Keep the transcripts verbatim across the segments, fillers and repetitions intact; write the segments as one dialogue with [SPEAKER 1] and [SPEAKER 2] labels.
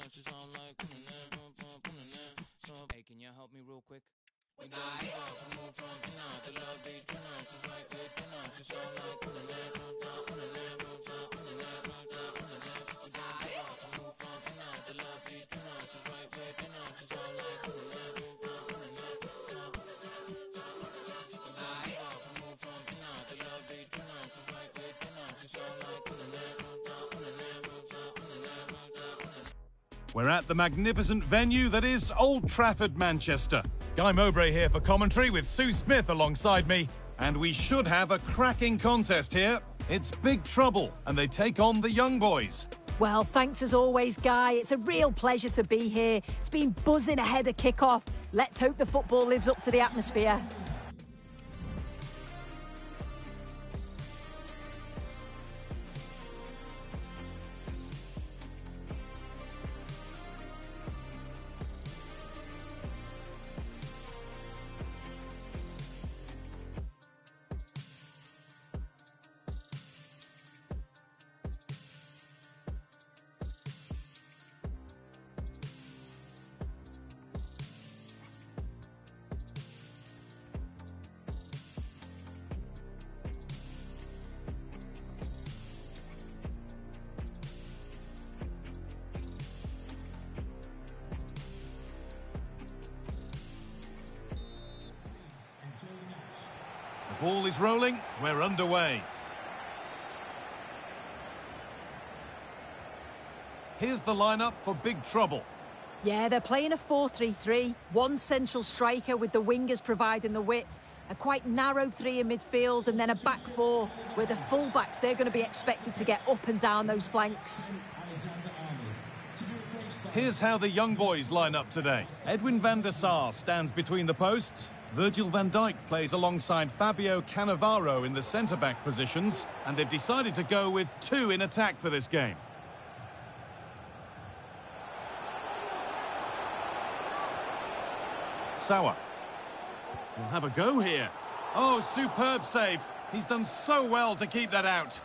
[SPEAKER 1] Hey, can you help me real quick? We don't give up, we move from in out. The love between us is right within us. It's all like on the net, on the net, on the net, on the net, on the net. We don't give up, we move from in out. The love between us is right within us. It's all like on the net, on the net, on the net. We don't give up, we move from in out. The love between us is right within us. It's all like on the net, on the net, on the net, on the net.
[SPEAKER 2] We're at the magnificent venue that is Old Trafford, Manchester. Guy Mowbray here for commentary with Sue Smith alongside me. And we should have a cracking contest here. It's Big Trouble, and they take on the Young Boys.
[SPEAKER 3] Well, thanks as always, Guy. It's a real pleasure to be here. It's been buzzing ahead of kick-off. Let's hope the football lives up to the atmosphere.
[SPEAKER 2] The ball is rolling, we're underway. Here's the lineup for Big Trouble.
[SPEAKER 3] Yeah, they're playing a four three three. One central striker with the wingers providing the width. A quite narrow three in midfield and then a back four where the fullbacks, they're going to be expected to get up and down those flanks.
[SPEAKER 2] Here's how the Young Boys line up today. Edwin van der Sar stands between the posts. Virgil van Dijk plays alongside Fabio Cannavaro in the centre-back positions, and they've decided to go with two in attack for this game. Sauer will have a go here. Oh, superb save. He's done so well to keep that out.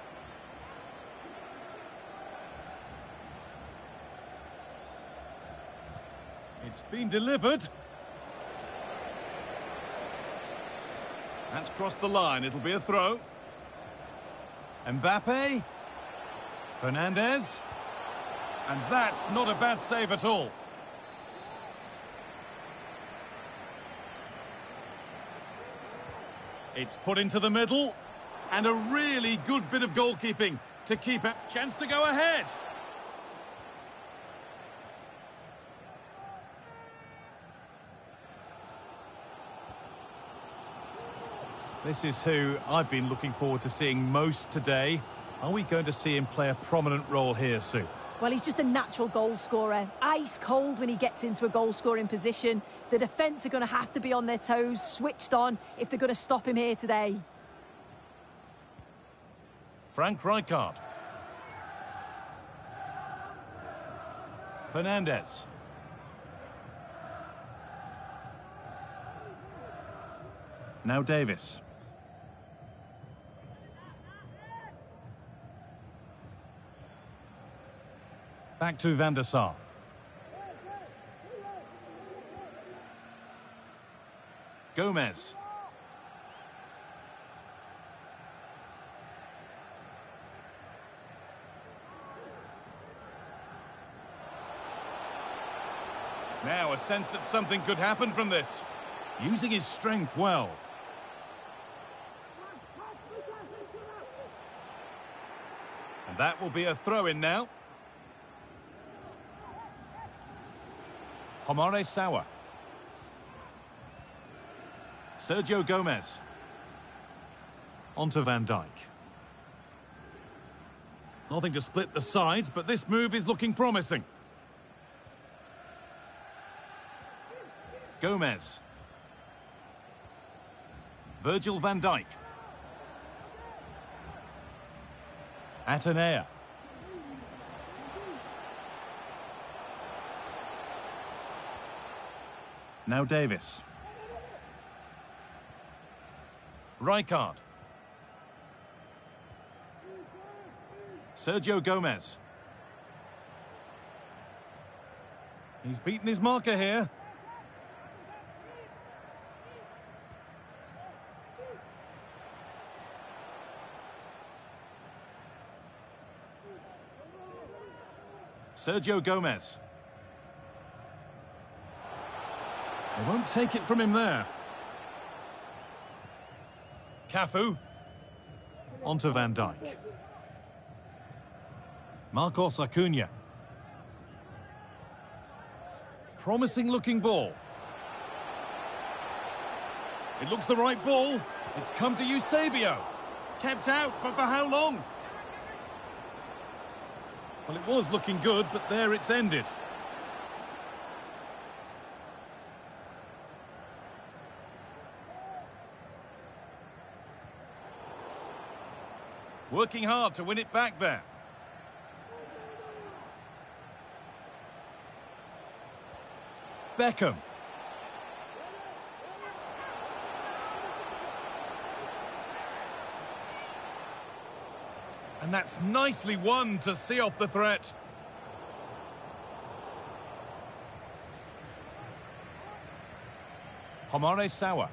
[SPEAKER 2] It's been delivered. That's crossed the line. It'll be a throw. Mbappe. Fernandez. And that's not a bad save at all. It's put into the middle. And a really good bit of goalkeeping to keep it. Chance to go ahead. This is who I've been looking forward to seeing most today. Are we going to see him play a prominent role here, Sue?
[SPEAKER 3] Well, he's just a natural goal scorer. Ice cold when he gets into a goal-scoring position. The defence are going to have to be on their toes, switched on, if they're going to stop him here today.
[SPEAKER 2] Frank Rijkaard. Fernandez. Now Davis. Back to Van der Sar. Gomez. Now a sense that something could happen from this. Using his strength well. And that will be a throw-in now. Omare Sauer. Sergio Gomez. Onto Van Dijk. Nothing to split the sides, but this move is looking promising. Gomez. Virgil van Dijk. Atenea. Now Davis. Rijkaard. Sergio Gomez. He's beaten his marker here. Sergio Gomez. They won't take it from him there. Cafu. Onto Van Dijk. Marcos Acuna. Promising looking ball. It looks the right ball. It's come to Eusebio. Kept out, but for how long? Well, it was looking good, but there it's ended. Working hard to win it back there. Beckham. And that's nicely won to see off the threat. Homare Sawa.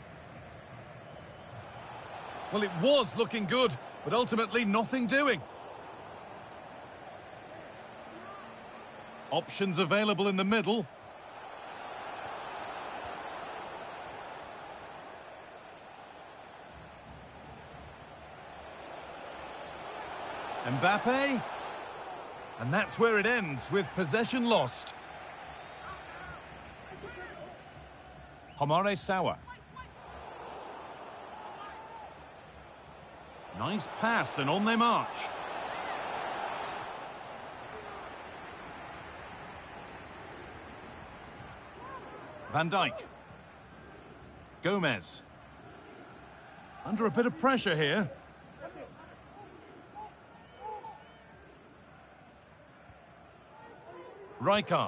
[SPEAKER 2] Well, it was looking good, but ultimately nothing doing. Options available in the middle. Mbappe. And that's where it ends, with possession lost. Homare Sawa. Nice pass, and on they march. Van Dijk. Gomez. Under a bit of pressure here. Rijkaard.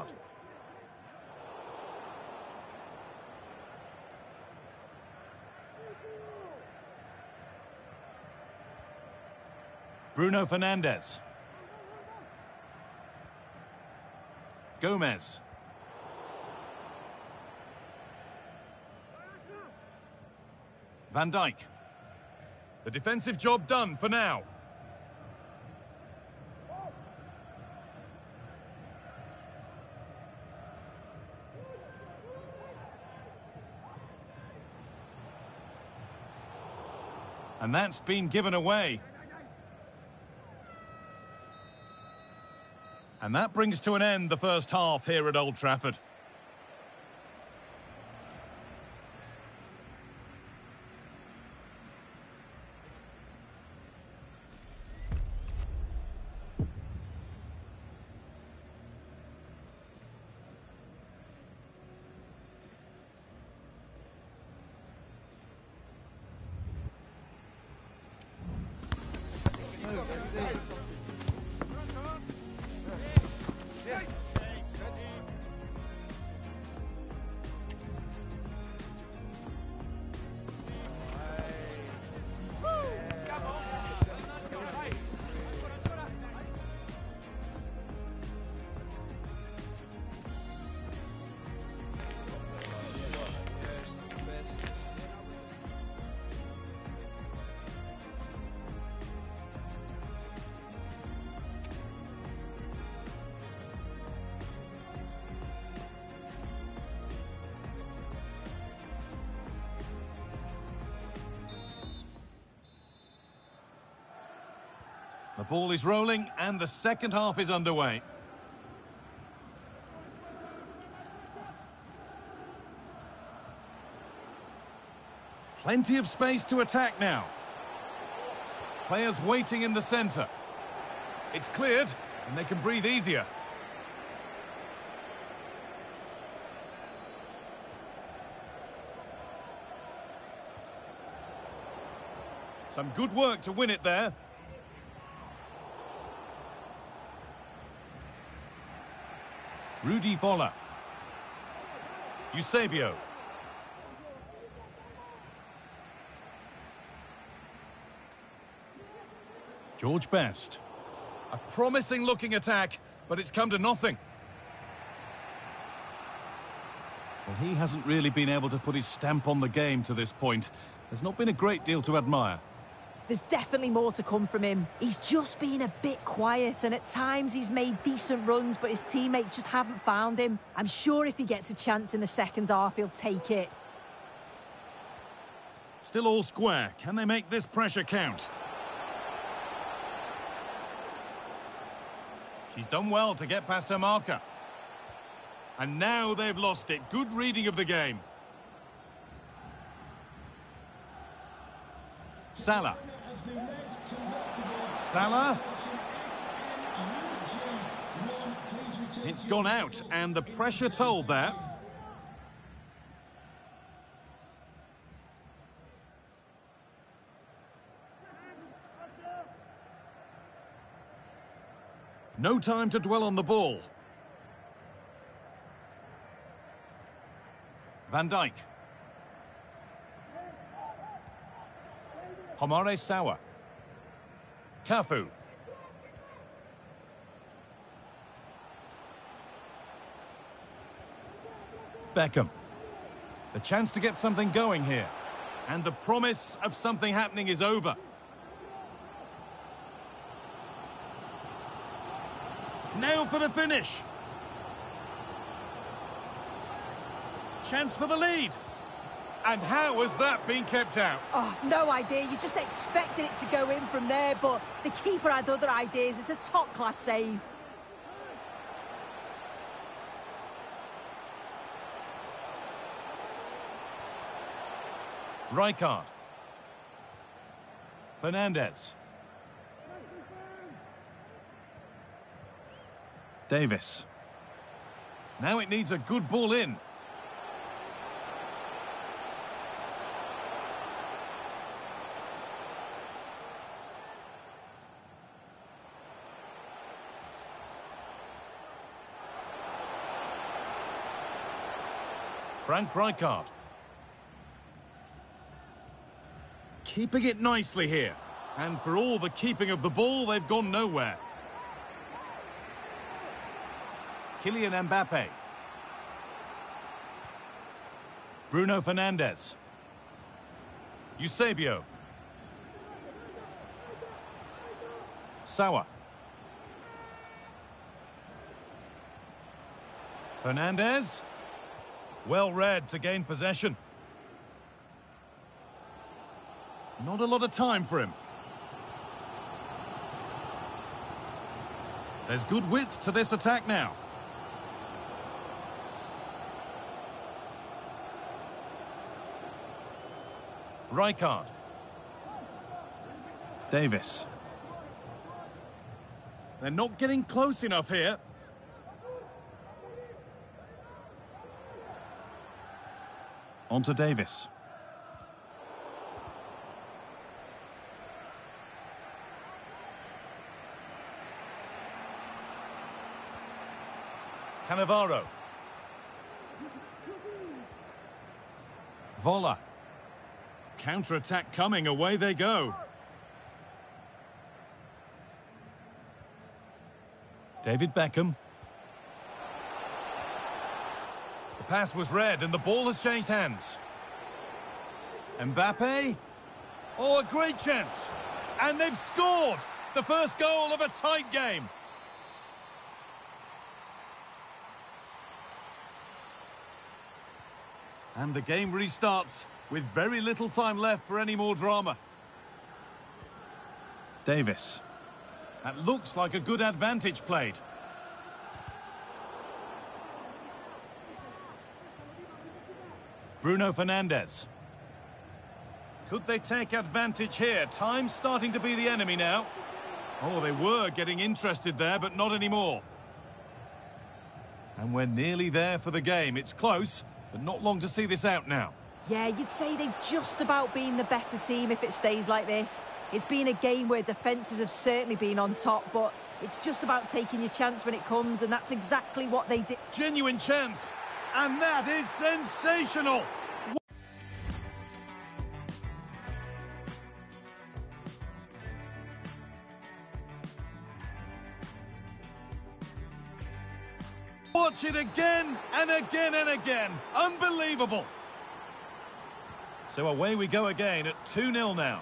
[SPEAKER 2] Bruno Fernandes. Gomez. Van Dijk. The defensive job done for now. And that's been given away. And that brings to an end the first half here at Old Trafford. The ball is rolling and the second half is underway. Plenty of space to attack now. Players waiting in the centre. It's cleared and they can breathe easier. Some good work to win it there. Rudy Voller. Eusebio. George Best. A promising looking attack, but it's come to nothing. Well, he hasn't really been able to put his stamp on the game to this point. There's not been a great deal to admire.
[SPEAKER 3] There's definitely more to come from him. He's just been a bit quiet, and at times he's made decent runs, but his teammates just haven't found him. I'm sure if he gets a chance in the second half, he'll take it.
[SPEAKER 2] Still all square. Can they make this pressure count? She's done well to get past her marker. And now they've lost it. Good reading of the game. Salah. Salah. It's gone out, and the pressure told there. No time to dwell on the ball. Van Dijk. Homare Sawa. Cafu. Beckham. The chance to get something going here. And the promise of something happening is over. Now for the finish. Chance for the lead. And how has that been kept out?
[SPEAKER 3] Oh, no idea. You just expected it to go in from there, but the keeper had other ideas. It's a top-class save.
[SPEAKER 2] Rijkaard. Fernandez. Davis. Now it needs a good ball in. Frank Rijkaard. Keeping it nicely here. And for all the keeping of the ball, they've gone nowhere. Kylian Mbappe. Bruno Fernandes. Eusebio. Sawa. Fernandes. Well read to gain possession. Not a lot of time for him. There's good width to this attack now. Rijkaard. Davis. They're not getting close enough here. On to Davis. Cannavaro. Vola. Counter-attack coming, away they go. David Beckham. The pass was read and the ball has changed hands. Mbappe. Oh, a great chance. And they've scored the first goal of a tight game. And the game restarts with very little time left for any more drama. Davis. That looks like a good advantage played. Bruno Fernandes. Could they take advantage here? Time's starting to be the enemy now. Oh, they were getting interested there, but not anymore. And we're nearly there for the game. It's close, but not long to see this out now.
[SPEAKER 3] Yeah, you'd say they've just about been the better team if it stays like this. It's been a game where defences have certainly been on top, but it's just about taking your chance when it comes, and that's exactly what they did.
[SPEAKER 2] Genuine chance, and that is sensational! Watch it again and again and again. Unbelievable. So away we go again at two nil now.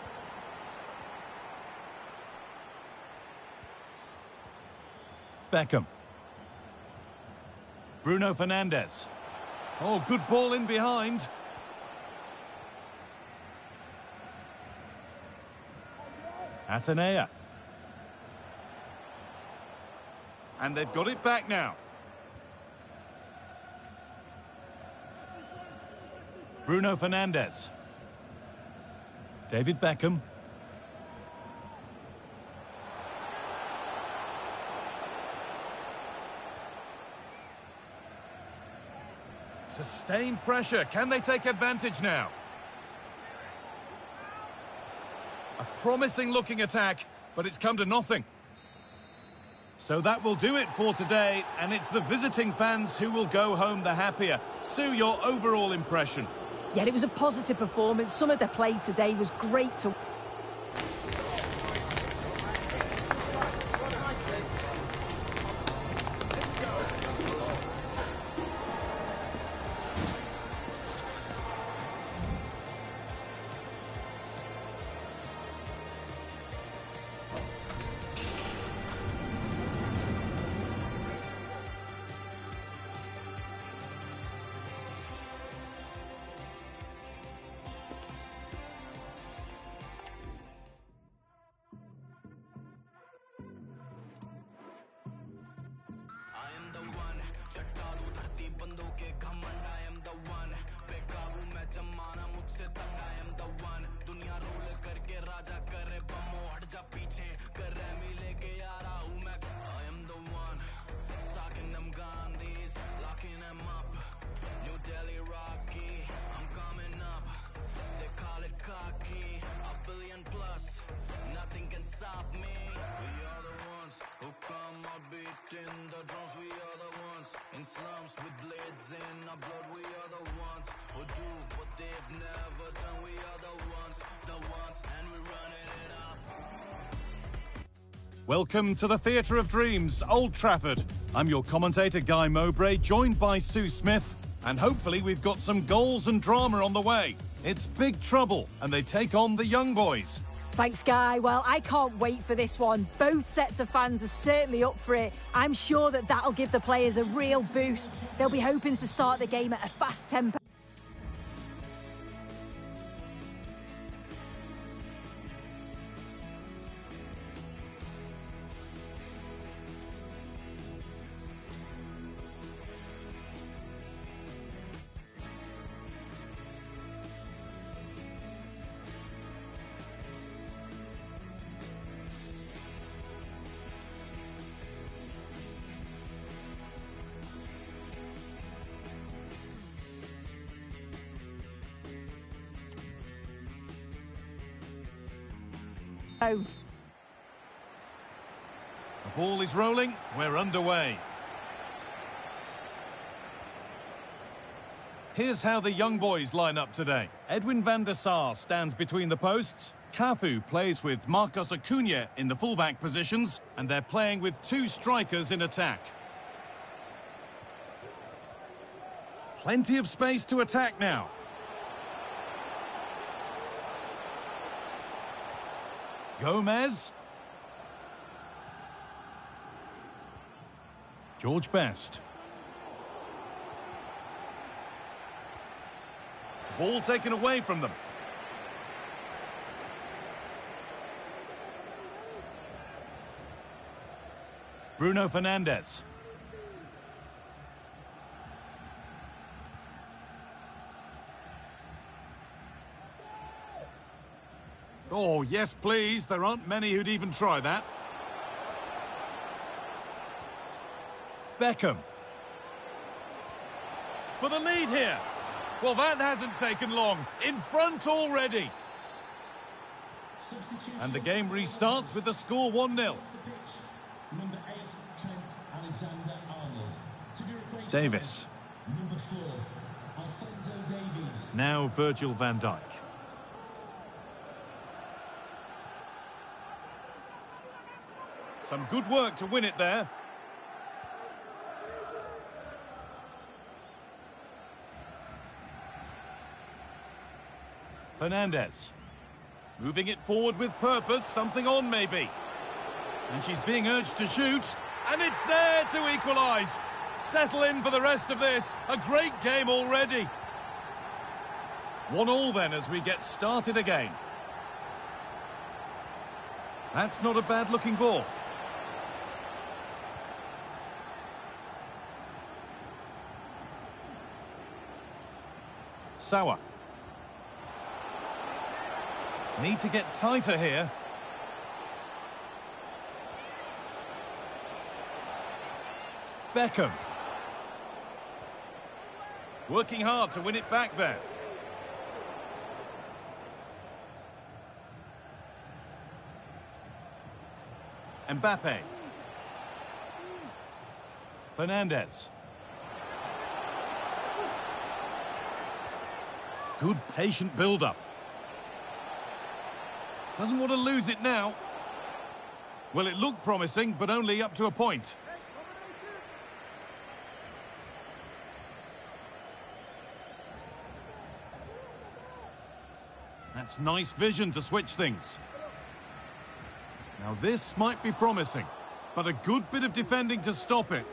[SPEAKER 2] Beckham. Bruno Fernandes. Oh, good ball in behind. Atenea. And they've got it back now. Bruno Fernandes. David Beckham. Sustained pressure. Can they take advantage now? A promising looking attack, but it's come to nothing. So that will do it for today, and it's the visiting fans who will go home the happier. Sue, your overall impression?
[SPEAKER 3] Yeah, it was a positive performance. Some of the play today was great to...
[SPEAKER 2] Welcome to the Theatre of Dreams, Old Trafford. I'm your commentator, Guy Mowbray, joined by Sue Smith, and hopefully we've got some goals and drama on the way. It's big trouble, and they take on the young boys.
[SPEAKER 3] Thanks, Guy. Well, I can't wait for this one. Both sets of fans are certainly up for it. I'm sure that that'll give the players a real boost. They'll be hoping to start the game at a fast tempo. Oh.
[SPEAKER 2] The ball is rolling. We're underway. Here's how the young boys line up today. Edwin van der Sar stands between the posts. Cafu plays with Marcos Acuna in the fullback positions, and they're playing with two strikers in attack. Plenty of space to attack now. Gomez. George Best. Ball taken away from them. Bruno Fernandes. Oh, yes, please. There aren't many who'd even try that. Beckham. For the lead here. Well, that hasn't taken long. In front already. And the game restarts with the score one nil.
[SPEAKER 4] Number eight, Trent Alexander-Arnold. To be replaced
[SPEAKER 2] Davis.
[SPEAKER 4] Number four, Alphonso Davies.
[SPEAKER 2] Now Virgil van Dijk. Some good work to win it there. Fernandez. Moving it forward with purpose, something on maybe. And she's being urged to shoot. And it's there to equalise. Settle in for the rest of this. A great game already. One all then as we get started again. That's not a bad looking ball. Sauer. Need to get tighter here. Beckham. Working hard to win it back there. Mbappe. Fernandez. Good patient build-up. Doesn't want to lose it now. Well, it looked promising, but only up to a point. That's nice vision to switch things. Now this might be promising, but a good bit of defending to stop it.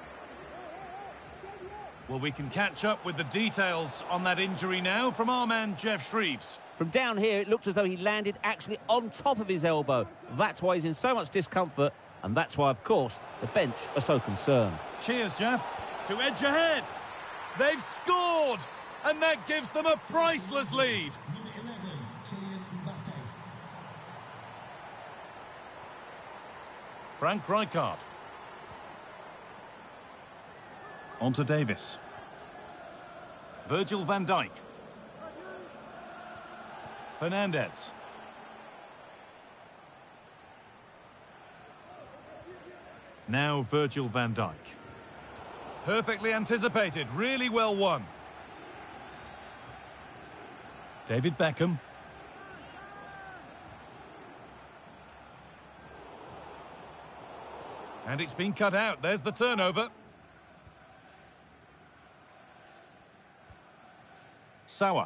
[SPEAKER 2] Well, we can catch up with the details on that injury now from our man Jeff Shreves.
[SPEAKER 5] From down here, it looked as though he landed actually on top of his elbow. That's why he's in so much discomfort, and that's why, of course, the bench are so concerned.
[SPEAKER 2] Cheers, Jeff. To edge ahead. They've scored, and that gives them a priceless lead. Frank Rijkaard. On to Davis. Virgil van Dijk. Fernandez. Now Virgil van Dijk. Perfectly anticipated, really well won. David Beckham. And it's been cut out. There's the turnover. Sauer.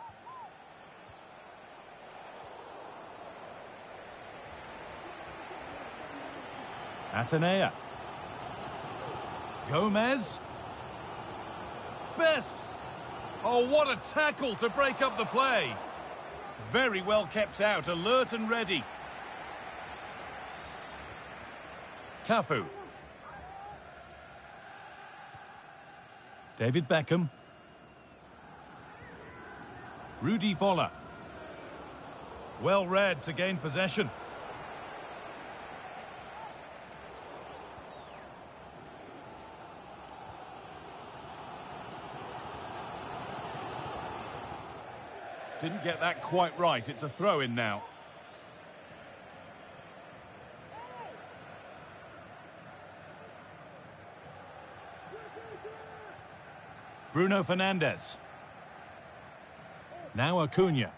[SPEAKER 2] Atenea. Gomez. Best. Oh, what a tackle to break up the play. Very well kept out, alert and ready. Cafu. David Beckham. Rudi Voller. Well read to gain possession. Didn't get that quite right. It's a throw-in now. Bruno Fernandes. Now Acuna.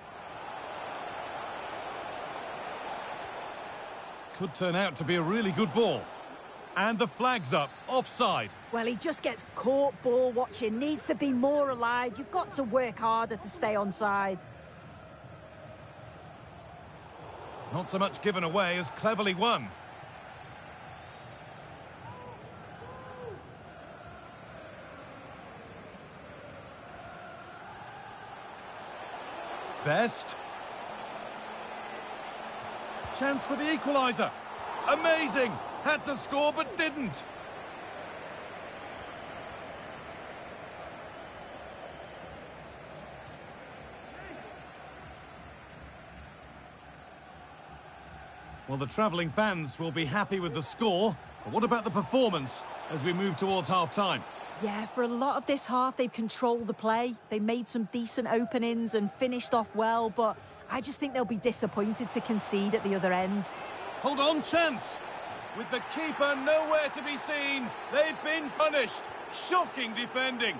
[SPEAKER 2] Could turn out to be a really good ball. And the flag's up, offside.
[SPEAKER 3] Well, he just gets caught ball watching, needs to be more alive. You've got to work harder to stay onside.
[SPEAKER 2] Not so much given away as cleverly won. Best. Chance for the equaliser. Amazing. Had to score but didn't. Well, the travelling fans will be happy with the score. But what about the performance as we move towards half-time?
[SPEAKER 3] Yeah, for a lot of this half, they've controlled the play. They made some decent openings and finished off well, but I just think they'll be disappointed to concede at the other end.
[SPEAKER 2] Hold on, chance. With the keeper nowhere to be seen, they've been punished. Shocking defending.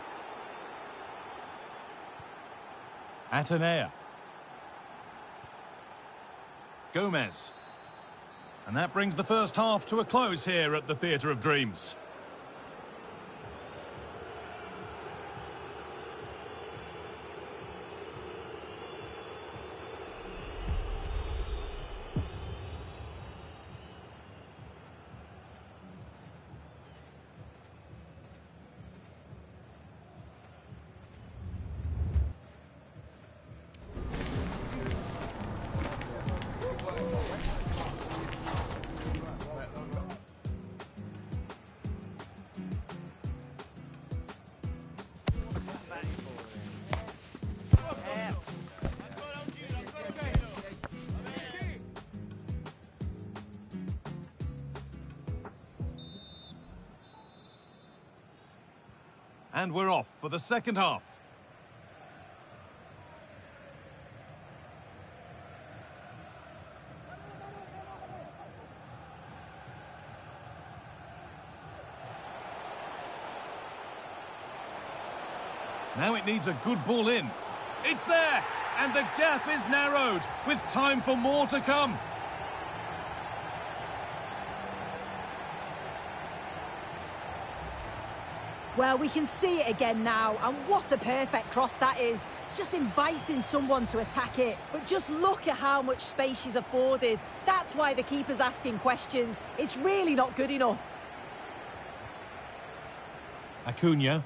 [SPEAKER 2] Atenea. Gomez. And that brings the first half to a close here at the Theatre of Dreams. And we're off for the second half. Now it needs a good ball in. It's there, and the gap is narrowed, with time for more to come.
[SPEAKER 3] Well, we can see it again now, and what a perfect cross that is. It's just inviting someone to attack it, but just look at how much space she's afforded. That's why the keeper's asking questions. It's really not good enough.
[SPEAKER 2] Acuna.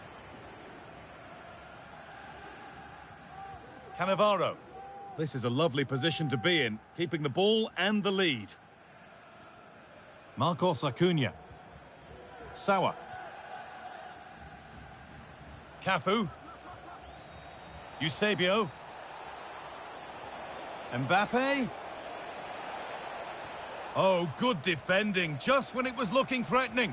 [SPEAKER 2] Cannavaro. This is a lovely position to be in, keeping the ball and the lead. Marcos Acuna. Sawa. Cafu. Eusebio. Mbappe. Oh, good defending, just when it was looking threatening.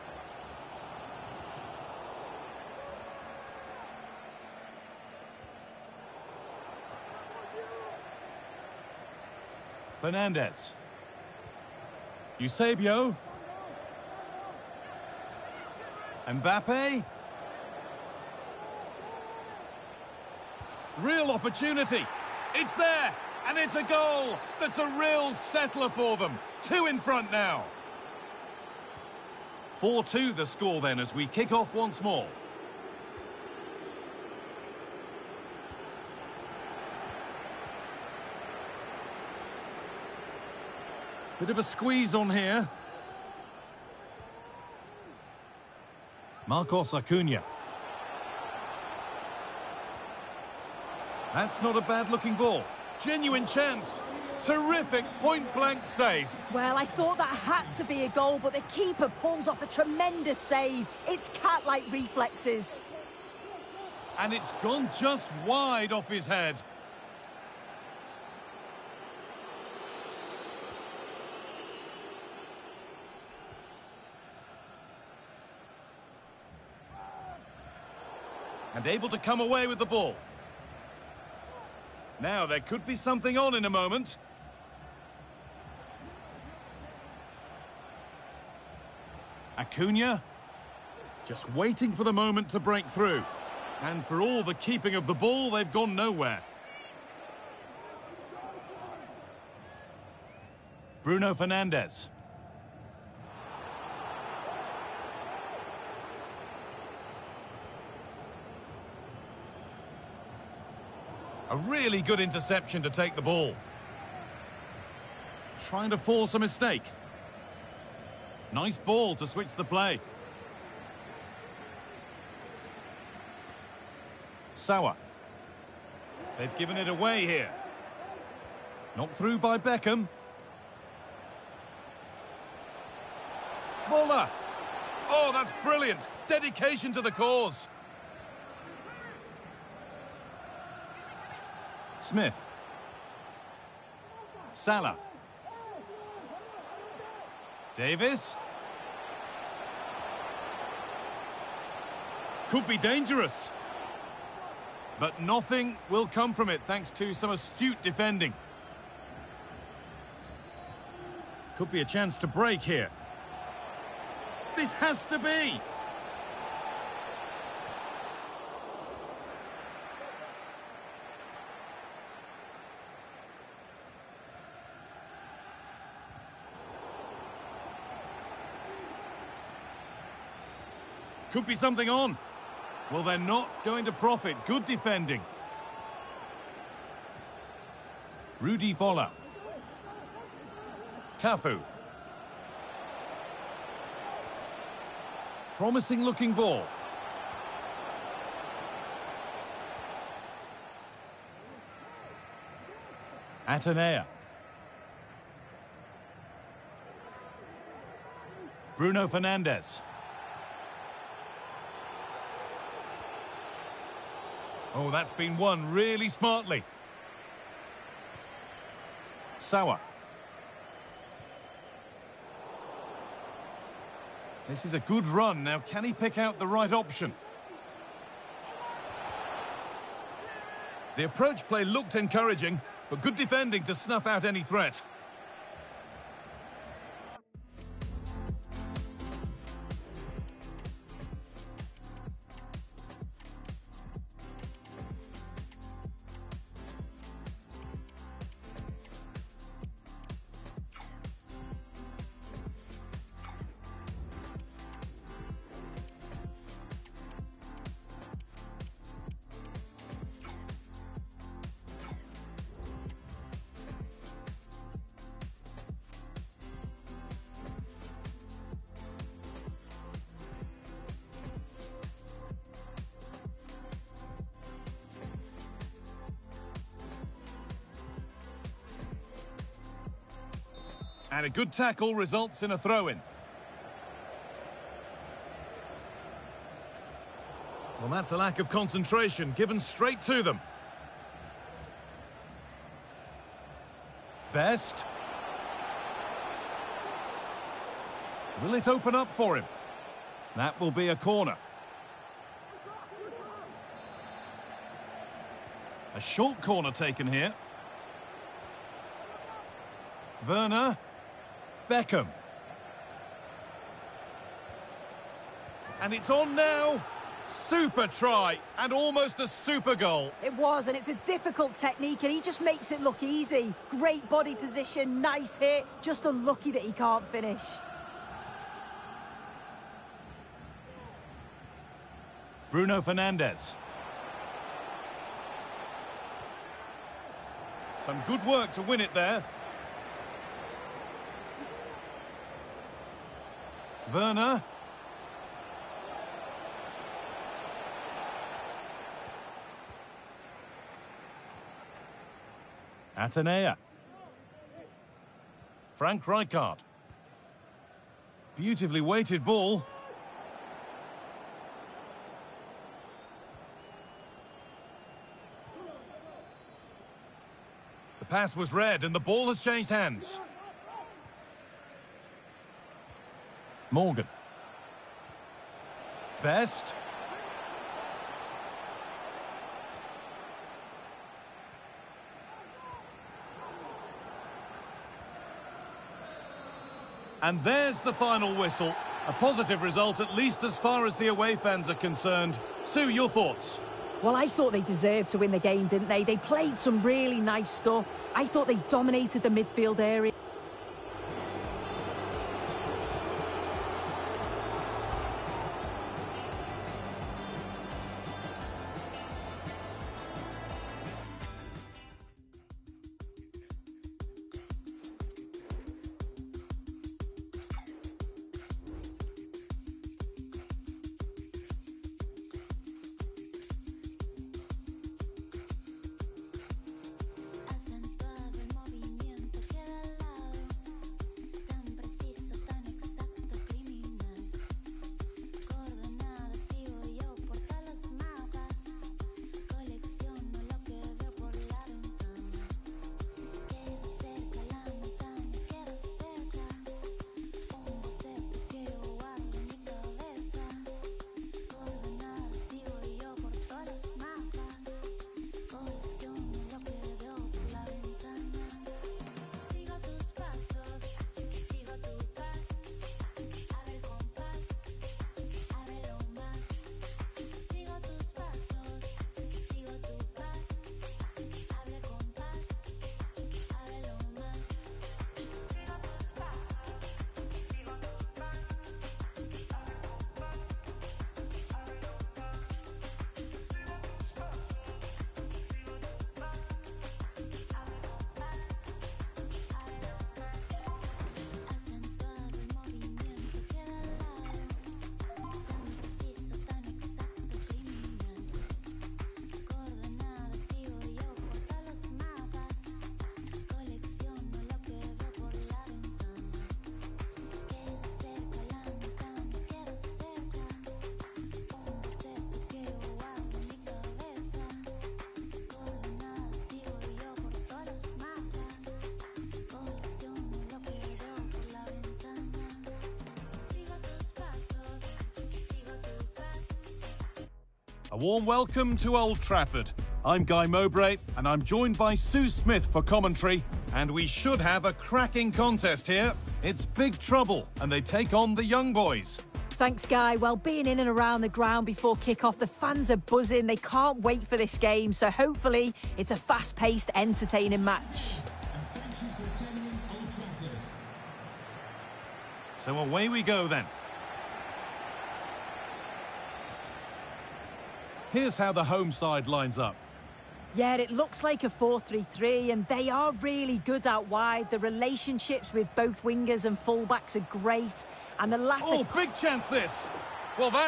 [SPEAKER 2] Fernandez. Eusebio. Mbappe. Real opportunity. It's there, and it's a goal. That's a real settler for them. Two in front now. four two the score then as we kick off once more. Bit of a squeeze on here. Marcos Acuna. That's not a bad-looking ball. Genuine chance. Terrific point-blank save.
[SPEAKER 3] Well, I thought that had to be a goal, but the keeper pulls off a tremendous save. It's cat-like reflexes.
[SPEAKER 2] And it's gone just wide off his head. And able to come away with the ball. Now, there could be something on in a moment. Acuna, just waiting for the moment to break through. And for all the keeping of the ball, they've gone nowhere. Bruno Fernandes. A really good interception to take the ball. Trying to force a mistake. Nice ball to switch the play. Sawa. They've given it away here. Knocked through by Beckham. Vola. Oh, that's brilliant. Dedication to the cause. Smith. Salah. Davis. Could be dangerous. But nothing will come from it thanks to some astute defending. Could be a chance to break here. This has to be. Could be something on. Well, they're not going to profit. Good defending. Rudi Vola. Cafu. Promising looking ball. Atenea. Bruno Fernandes. Oh, that's been won really smartly. Sawa. This is a good run. Now, can he pick out the right option? The approach play looked encouraging, but good defending to snuff out any threat. And a good tackle results in a throw-in. Well, that's a lack of concentration, given straight to them. Best. Will it open up for him? That will be a corner. A short corner taken here. Werner. Beckham. And it's on now. Super try and almost a super goal.
[SPEAKER 3] It was, and it's a difficult technique, and he just makes it look easy. Great body position, nice hit, just unlucky that he can't finish.
[SPEAKER 2] Bruno Fernandes. Some good work to win it there. Werner. Atenea. Frank Rijkaard. Beautifully weighted ball. The pass was read and the ball has changed hands. Morgan. Best. And there's the final whistle. A positive result, at least as far as the away fans are concerned. Sue, your thoughts?
[SPEAKER 3] Well, I thought they deserved to win the game, didn't they? They played some really nice stuff. I thought they dominated the midfield area.
[SPEAKER 2] A warm welcome to Old Trafford. I'm Guy Mowbray, and I'm joined by Sue Smith for commentary, and we should have a cracking contest here. It's big trouble, and they take on the young boys.
[SPEAKER 3] Thanks, Guy. Well, being in and around the ground before kick-off, the fans are buzzing. They can't wait for this game, so hopefully it's a fast-paced, entertaining match.
[SPEAKER 4] And thank you for attending Old Trafford.
[SPEAKER 2] So away we go then. Here's how the home side lines up.
[SPEAKER 3] Yeah, it looks like a four three three, and they are really good out wide. The relationships with both wingers and fullbacks are great, and the latter...
[SPEAKER 2] Oh, big chance this! Well, that...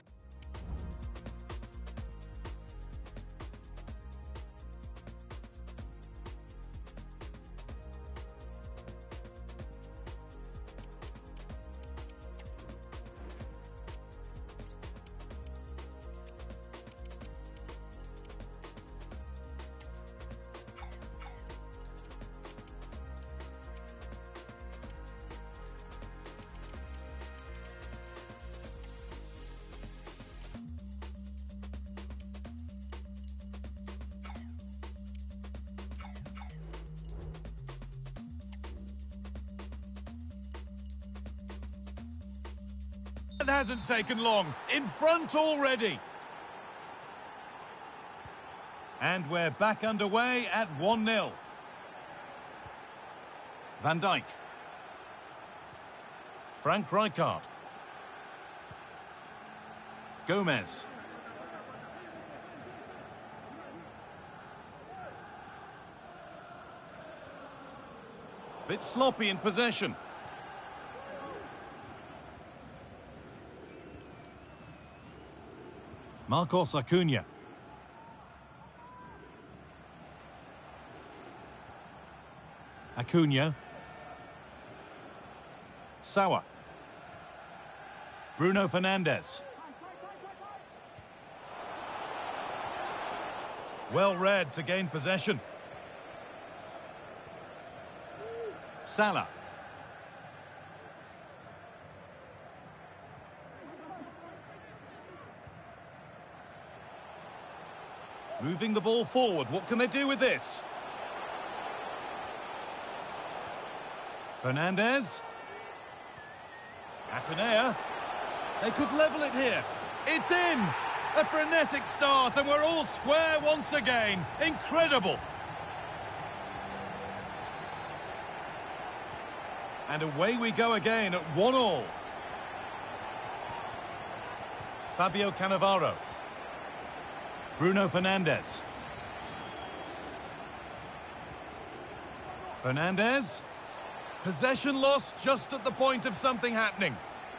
[SPEAKER 2] It hasn't taken long. In front already. And we're back underway at one nil. Van Dijk. Frank Rijkaard. Gomez. Bit sloppy in possession. Marcos Acuna. Acuna. Sawa. Bruno Fernandes. Well read to gain possession. Salah. Moving the ball forward. What can they do with this? Fernandes. Atenea. They could level it here. It's in! A frenetic start, and we're all square once again. Incredible! And away we go again at one all. Fabio Cannavaro. Bruno Fernandes. Fernandes. Possession lost just at the point of something happening.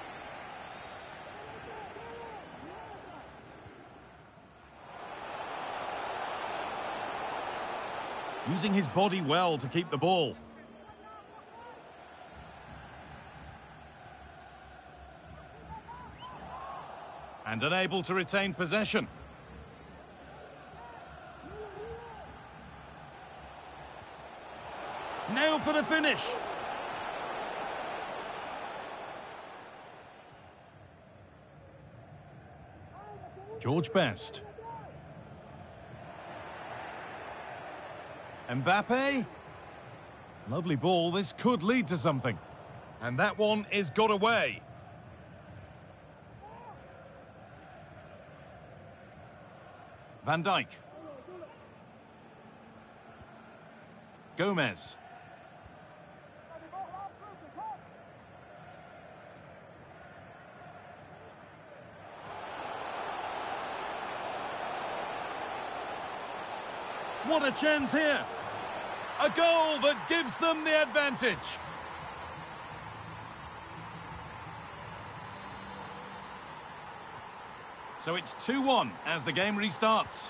[SPEAKER 2] Using his body well to keep the ball. And unable to retain possession. Now for the finish. George Best. Mbappe. Lovely ball. This could lead to something. And that one is got away. Van Dijk. Gomez. What a chance here. A goal that gives them the advantage. So it's two one as the game restarts.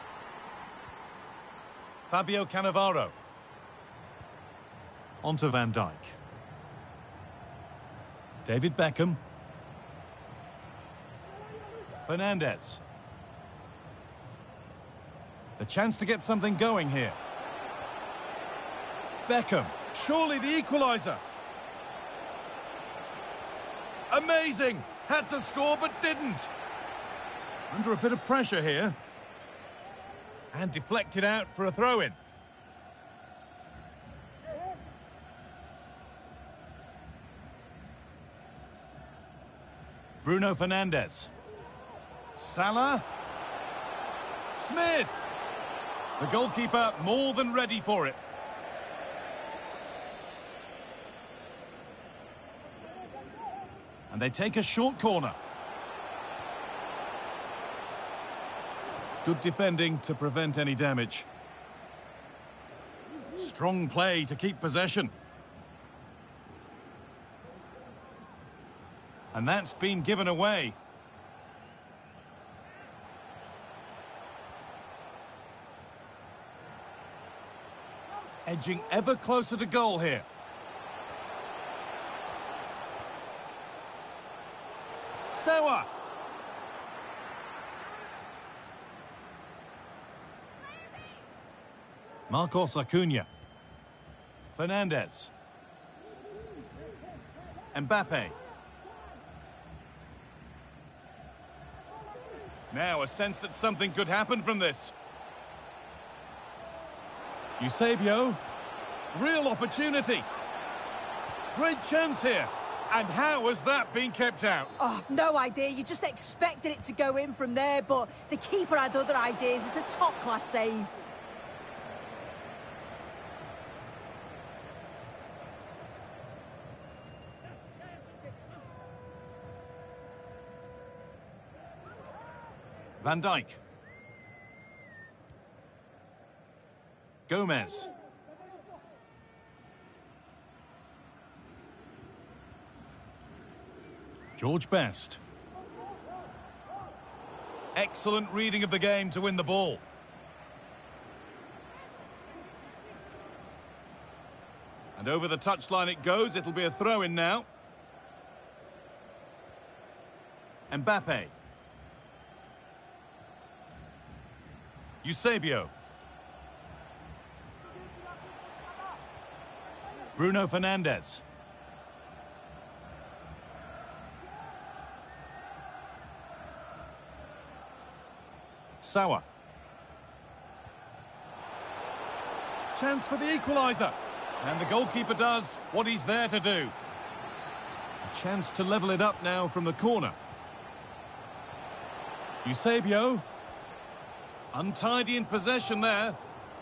[SPEAKER 2] Fabio Cannavaro. Onto Van Dijk. David Beckham. Fernandes. The chance to get something going here. Beckham, surely the equaliser. Amazing! Had to score but didn't. Under a bit of pressure here. And deflected out for a throw-in. Bruno Fernandes. Salah. Smith. The goalkeeper more than ready for it. And they take a short corner. Good defending to prevent any damage. Strong play to keep possession. And that's been given away. Edging ever closer to goal here. Sewa. Marcos Acuna. Fernandes. Mbappe. Now a sense that something could happen from this. Eusebio. Real opportunity. Great chance here. And how has that been kept out?
[SPEAKER 3] Oh, no idea. You just expected it to go in from there, but the keeper had other ideas. It's a top-class save.
[SPEAKER 2] Van Dijk. Gomez. George Best. Excellent reading of the game to win the ball. And over the touchline it goes. It'll be a throw-in now. Mbappe. Eusebio. Bruno Fernandes. Sawa. Chance for the equaliser. And the goalkeeper does what he's there to do. A chance to level it up now from the corner. Eusebio. Untidy in possession there.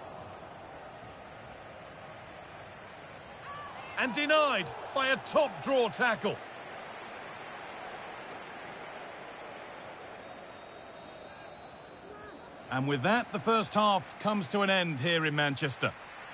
[SPEAKER 2] And denied by a top-draw tackle. And with that, the first half comes to an end here in Manchester.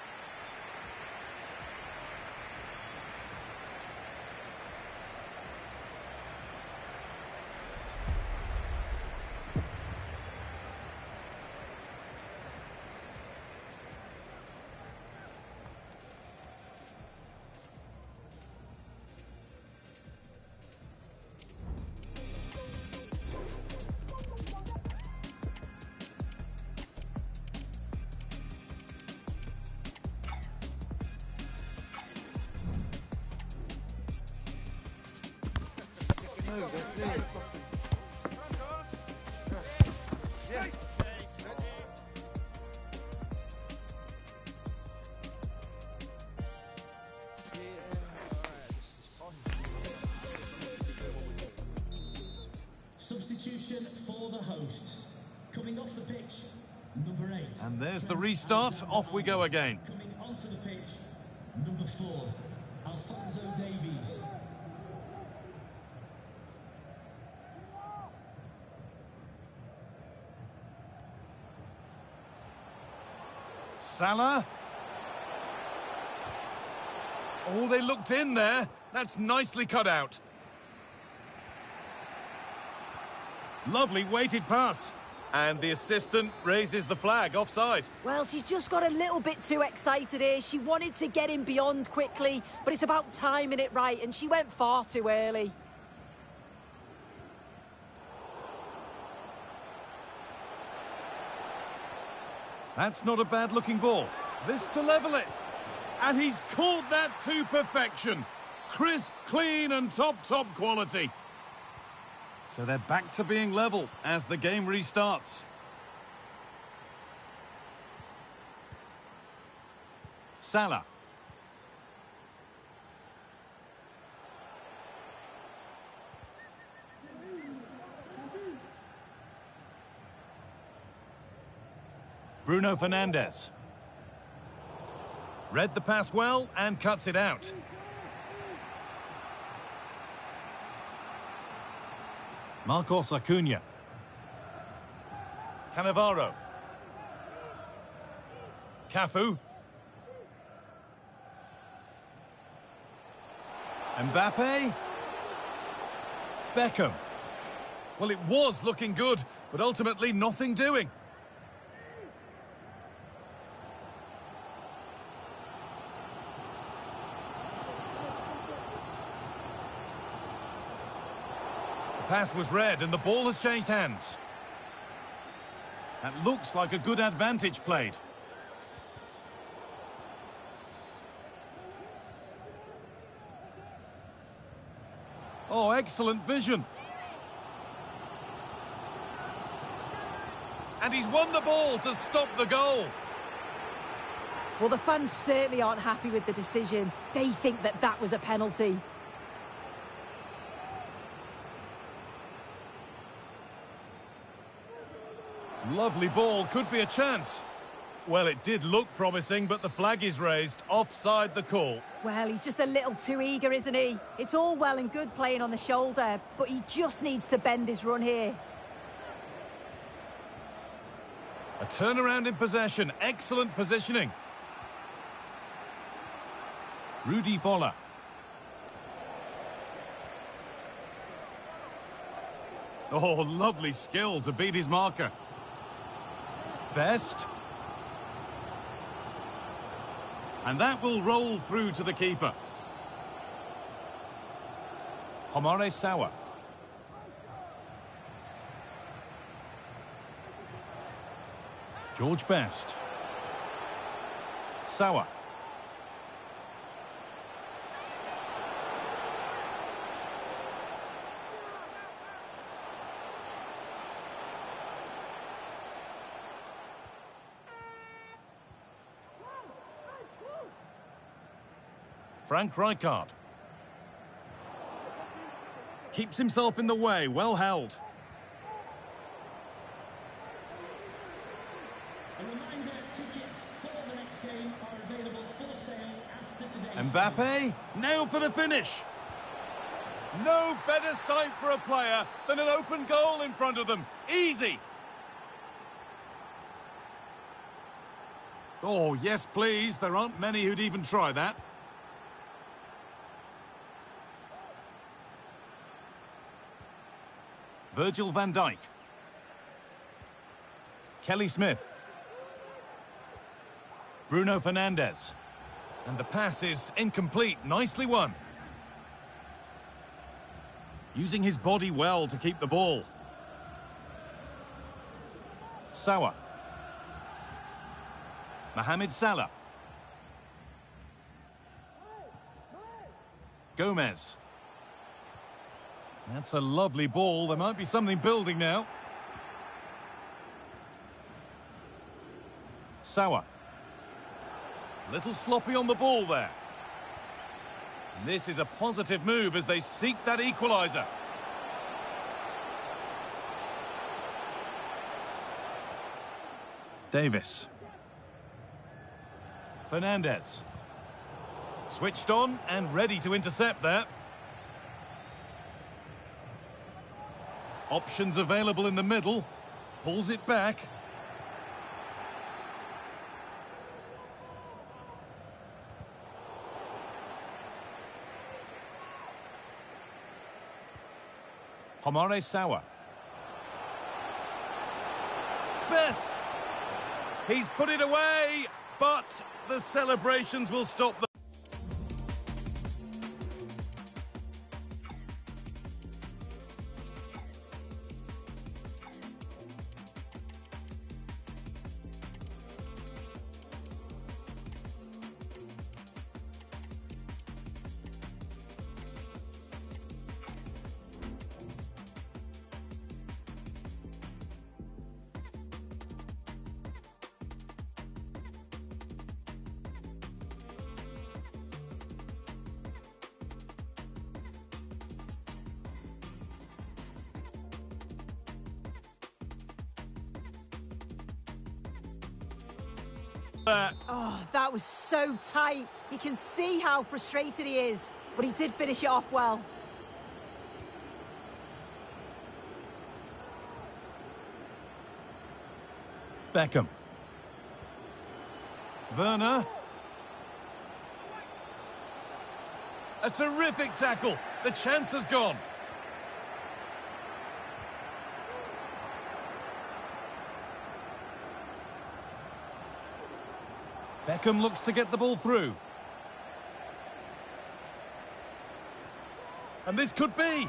[SPEAKER 4] Substitution for the hosts. Coming off the pitch, number eight.
[SPEAKER 2] And there's the restart. Off we go again.
[SPEAKER 4] Coming onto the pitch, number four, Alphonso Davies.
[SPEAKER 2] Salah. Oh, they looked in there. That's nicely cut out. Lovely weighted pass. And the assistant raises the flag offside.
[SPEAKER 3] Well, she's just got a little bit too excited here. She wanted to get in beyond quickly, but it's about timing it right, and she went far too early.
[SPEAKER 2] That's not a bad-looking ball. This to level it. And he's caught that to perfection. Crisp, clean and top, top quality. So they're back to being level as the game restarts. Salah. Bruno Fernandes. Read the pass well and cuts it out. Marcos Acuna. Cannavaro. Cafu. Mbappe. Beckham. Well, it was looking good, but ultimately nothing doing. The pass was read and the ball has changed hands. That looks like a good advantage played. Oh, excellent vision. And he's won the ball to stop the goal.
[SPEAKER 3] Well, the fans certainly aren't happy with the decision. They think that that was a penalty.
[SPEAKER 2] Lovely ball, could be a chance. Well, it did look promising, but the flag is raised. Offside the call.
[SPEAKER 3] Well, he's just a little too eager, isn't he? It's all well and good playing on the shoulder, but he just needs to bend his run here.
[SPEAKER 2] A turnaround in possession. Excellent positioning. Rudi Voller. Oh, lovely skill to beat his marker. Best. And that will roll through to the keeper. Homare Sawa. George Best. Sawa. Frank Rijkaard. Keeps himself in the way, well held.
[SPEAKER 4] A reminder, tickets for the next game are available for sale after today's
[SPEAKER 2] Mbappe, now for the finish. No better sight for a player than an open goal in front of them. Easy. Oh, yes, please. There aren't many who'd even try that. Virgil van Dijk. Kelly Smith. Bruno Fernandes. And the pass is incomplete. Nicely won. Using his body well to keep the ball. Sawa. Mohamed Salah. Gomez. That's a lovely ball. There might be something building now. Sawa. Little sloppy on the ball there. And this is a positive move as they seek that equaliser. Davis. Fernandes. Switched on and ready to intercept there. Options available in the middle. Pulls it back. Homare Sawa. Best. He's put it away, but the celebrations will stop the there.
[SPEAKER 3] Oh, that was so tight. You can see how frustrated he is, but he did finish it off well.
[SPEAKER 2] Beckham. Werner. A terrific tackle. The chance has gone. Beckham looks to get the ball through. And this could be.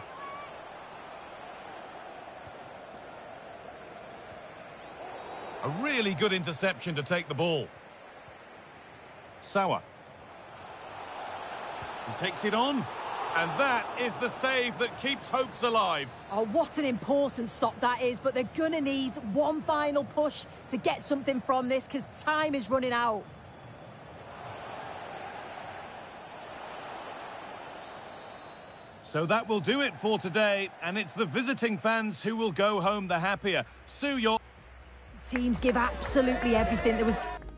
[SPEAKER 2] A really good interception to take the ball. Sauer. He takes it on. And that is the save that keeps hopes alive.
[SPEAKER 3] Oh, what an important stop that is, but they're going to need one final push to get something from this because time is running out.
[SPEAKER 2] So that will do it for today, and it's the visiting fans who will go home the happier. Sue, your
[SPEAKER 3] Teams give absolutely everything. There was...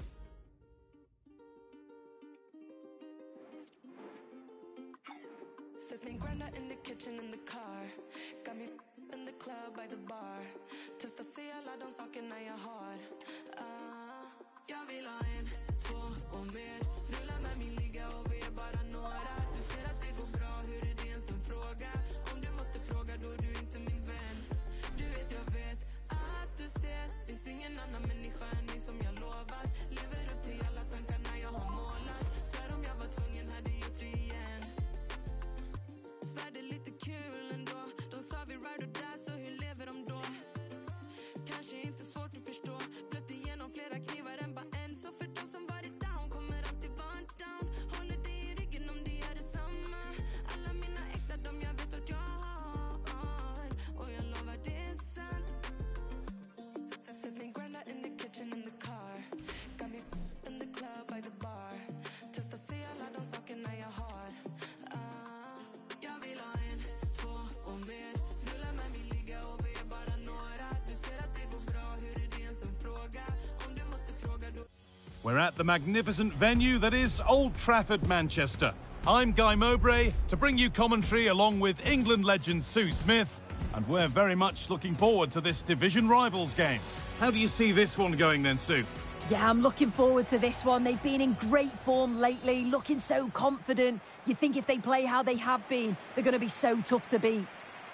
[SPEAKER 6] Sipping granda in the kitchen in the car. Got me in the club by the bar. Testa se alla de sakerna jag har. Ah, jag vill ha en, två och mer. Rulla med mig, ligga och vi är bara några. Du ser att det går bra, hur är det ens en fråga? Om du måste fråga då är du inte min vän. Du vet jag vet att du ser. Finns ingen annan människa än ni som jag lovat. Lever upp till alla tankarna jag har målat. Svär om jag var tvungen hade gjort det igen. Svär det är lite kul ändå. De sa vi ride or die, så hur lever de då? Kanske inte svårt att förstå. Blött igenom flera knivar än bara en. Så för de som varit down kommer alltid vara en down. Håller dig i ryggen om du gör detsamma. Alla mina äkta, de jag vet att jag har. Och jag lovar det är sant. Sipping granda in the kitchen in the car. Got me in the club by the bar. Testa se alla de sakerna jag har. Ah, jag vill ha en, två och mer. Rulla med mig, ligga och vi är bara några. Du ser att det går bra, hur är det ens en fråga? Om du måste fråga då.
[SPEAKER 2] We're at the magnificent venue that is Old Trafford, Manchester. I'm Guy Mowbray to bring you commentary along with England legend Sue Smith, and we're very much looking forward to this division rivals game. How do you see this one going then, Sue?
[SPEAKER 3] Yeah, I'm looking forward to this one. They've been in great form lately, looking so confident. You think if they play how they have been, they're going to be so tough to beat.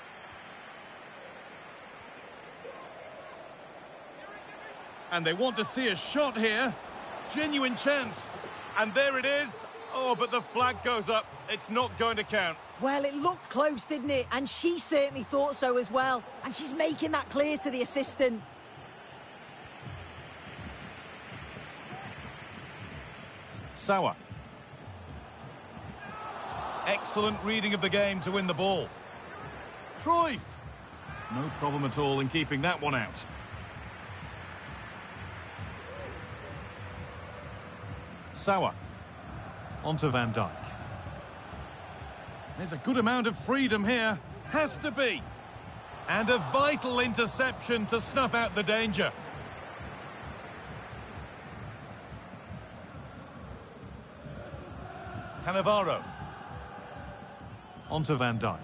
[SPEAKER 2] And they want to see a shot here. Genuine chance. And there it is. Oh, but the flag goes up. It's not going to count.
[SPEAKER 3] Well, it looked close, didn't it? And she certainly thought so as well. And she's making that clear to the assistant.
[SPEAKER 2] Sauer. Excellent reading of the game to win the ball. Cruyff. No problem at all in keeping that one out. Sauer. Onto Van Dijk. There's a good amount of freedom here. Has to be. And a vital interception to snuff out the danger. Cannavaro. Onto Van Dijk.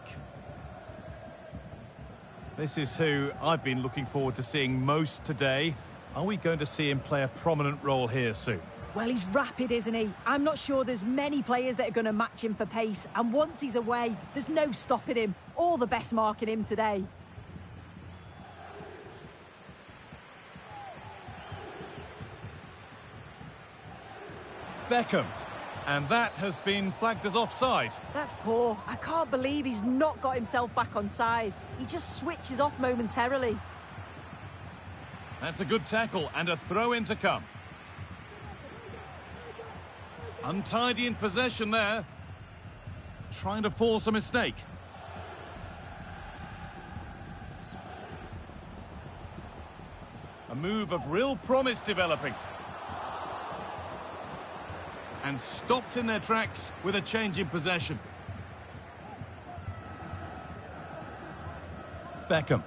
[SPEAKER 2] This is who I've been looking forward to seeing most today. Are we going to see him play a prominent role here soon?
[SPEAKER 3] Well, he's rapid, isn't he? I'm not sure there's many players that are going to match him for pace. And once he's away, there's no stopping him. All the best marking him today.
[SPEAKER 2] Beckham. And that has been flagged as offside.
[SPEAKER 3] That's poor. I can't believe he's not got himself back on side. He just switches off momentarily.
[SPEAKER 2] That's a good tackle and a throw-in to come. Untidy in possession there. Trying to force a mistake. A move of real promise developing. And stopped in their tracks with a change in possession. Beckham.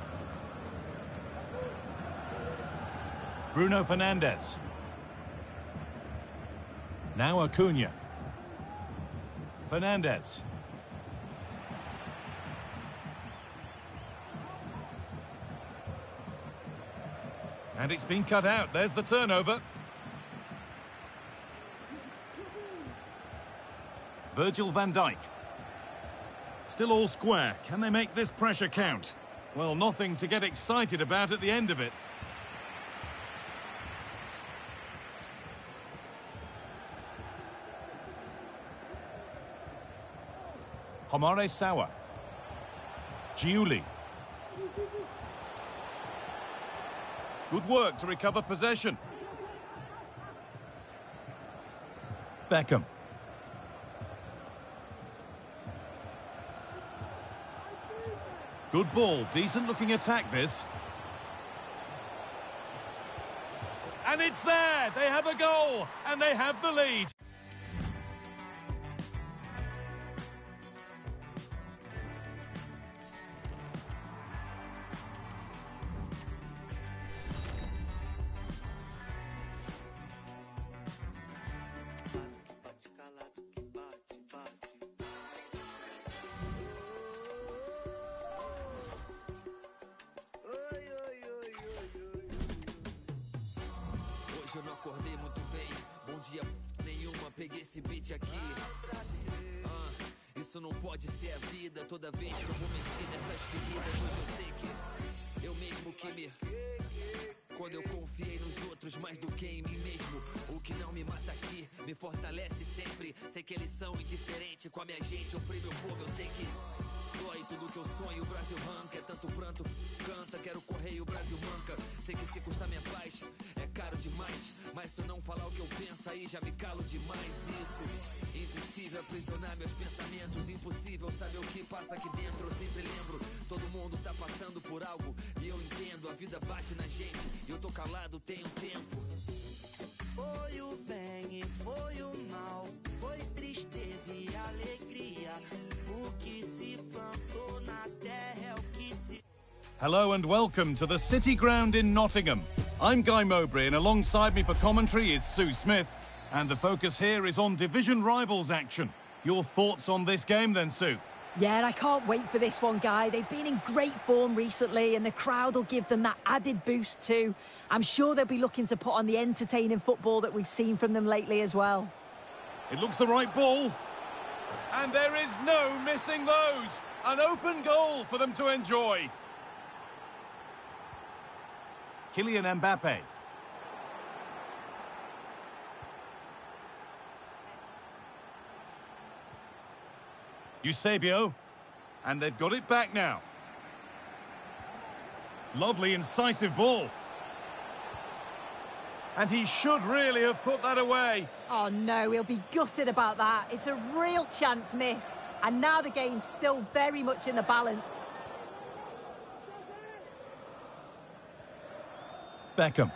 [SPEAKER 2] Bruno Fernandes. Now Acuna. Fernandez. And it's been cut out. There's the turnover. Virgil van Dijk. Still all square. Can they make this pressure count? Well, nothing to get excited about at the end of it. Homare Sawa. Giuli. Good work to recover possession. Beckham. Good ball, decent looking attack this. And it's there! They have a goal! And they have the lead!
[SPEAKER 7] Hoje eu não acordei muito bem, bom dia nenhuma, peguei esse beat aqui. Ah, isso não pode ser a vida, toda vez que eu vou mexer nessas feridas, hoje eu sei que eu mesmo que me... Quando eu confiei nos outros mais do que em mim mesmo, o que não me mata aqui, me fortalece sempre. Sei que eles são indiferentes com a minha gente, oprime o povo, eu sei que... Dói tudo que eu sonho, o Brasil arranca, é tanto pranto, canta, quero correr e o Brasil manca. Sei que se custar minha paz, é caro demais, mas se eu não falar o que eu penso aí já me calo demais. Isso, impossível aprisionar meus pensamentos, impossível saber o que passa aqui dentro. Eu sempre lembro, todo mundo tá passando por algo e eu entendo, a vida bate na gente e eu tô calado tem um tempo.
[SPEAKER 6] Foi o bem e foi o mal, foi tristeza e alegria. O que se plantou na terra é o que se...
[SPEAKER 2] Hello and welcome to the City Ground in Nottingham. I'm Guy Mowbray and alongside me for commentary is Sue Smith. And the focus here is on division rivals action. Your thoughts on this game then, Sue?
[SPEAKER 3] Yeah, I can't wait for this one, Guy. They've been in great form recently and the crowd will give them that added boost too. I'm sure they'll be looking to put on the entertaining football that we've seen from them lately as well.
[SPEAKER 2] It looks the right ball. And there is no missing those. An open goal for them to enjoy. Kylian Mbappe. Eusebio. And they've got it back now. Lovely, incisive ball. And he should really have put that away.
[SPEAKER 3] Oh no, he'll be gutted about that. It's a real chance missed. And now the game's still very much in the balance.
[SPEAKER 2] Beckham.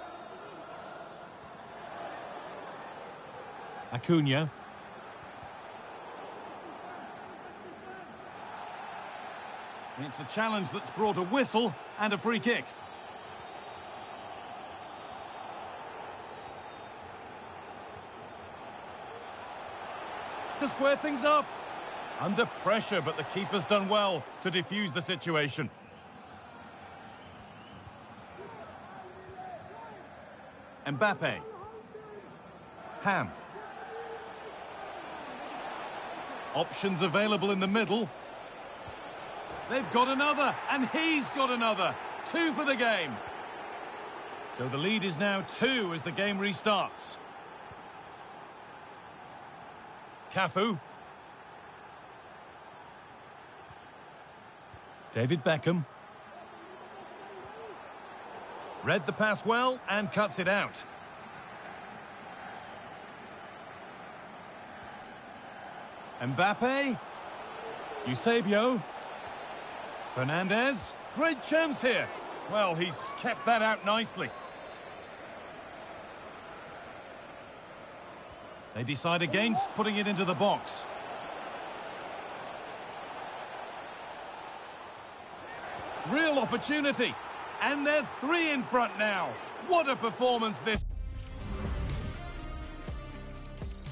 [SPEAKER 2] Acuna. It's a challenge that's brought a whistle and a free kick. To square things up. Under pressure, but the keeper's done well to defuse the situation. Mbappe. Ham. Options available in the middle. They've got another, and he's got another. Two for the game. So the lead is now two as the game restarts. Cafu. David Beckham. Read the pass well and cuts it out. Mbappe. Eusebio. Fernandez. Great chance here. Well, he's kept that out nicely. They decide against putting it into the box. Real opportunity. And they're three in front now. What a performance this...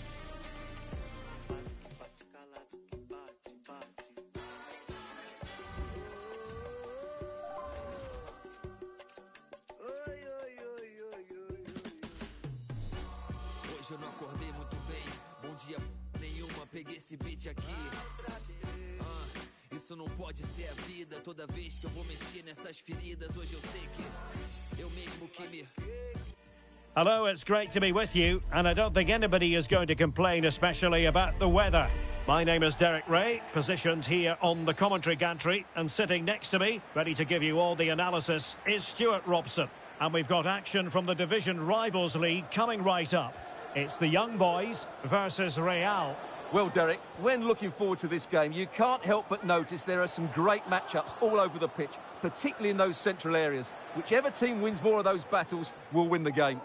[SPEAKER 7] esse beat aqui. Ah, isso não pode ser a vida. Toda vez que eu vou mexer nessas feridas, hoje eu sei que eu mesmo que me...
[SPEAKER 8] Hello, it's great to be with you, and I don't think anybody is going to complain, especially about the weather. My name is Derek Ray, positioned here on the commentary gantry, and sitting next to me, ready to give you all the analysis, is Stuart Robson. And we've got action from the Division Rivals League coming right up. It's the Young Boys versus Real.
[SPEAKER 9] Well, Derek, when looking forward to this game, you can't help but notice there are some great matchups all over the pitch, particularly in those central areas. Whichever team wins more of those battles will win the game.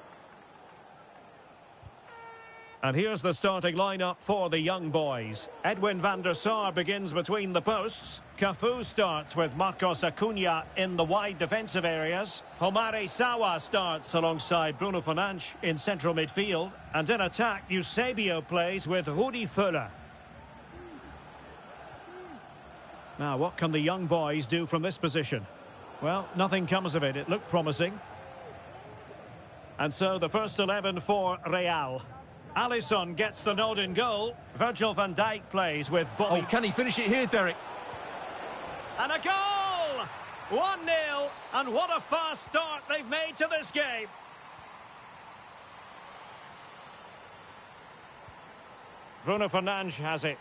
[SPEAKER 8] And here's the starting lineup for the Young Boys. Edwin van der Sar begins between the posts. Cafu starts with Marcos Acuna in the wide defensive areas. Homare Sawa starts alongside Bruno Fernandes in central midfield. And in attack, Eusebio plays with Rudi Völler. Now, what can the Young Boys do from this position? Well, nothing comes of it. It looked promising. And so the first eleven for Real. Alisson gets the nod in goal. Virgil van Dijk plays with Bobby.
[SPEAKER 9] Oh, can he finish it here, Derek?
[SPEAKER 8] And a goal! one nil. And what a fast start they've made to this game. Bruno Fernandes has it.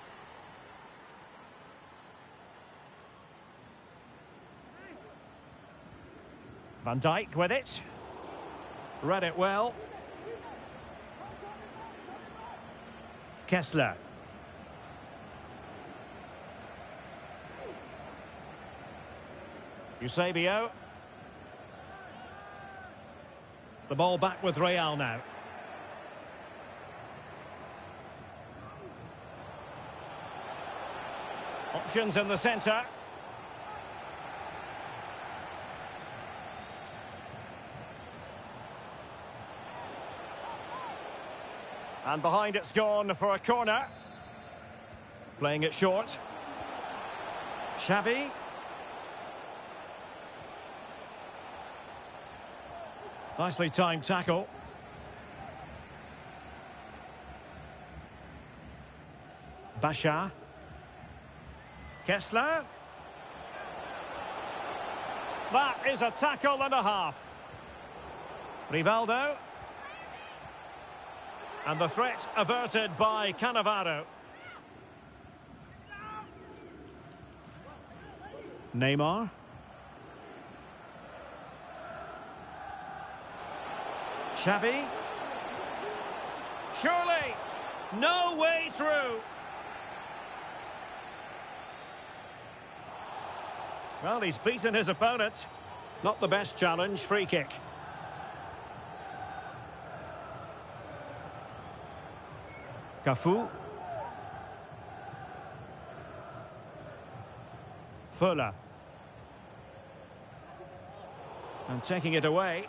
[SPEAKER 8] Van Dijk with it. Read it well. Kessler. Eusebio. The ball back with Real now. Options in the centre. And behind it's gone for a corner. Playing it short. Xavi. Nicely timed tackle. Bashar. Kessler. That is a tackle and a half. Rivaldo. And the threat averted by Cannavaro. Neymar. Xavi. Surely, no way through. Well, he's beaten his opponent. Not the best challenge, free kick. Cafu. Völler. And taking it away.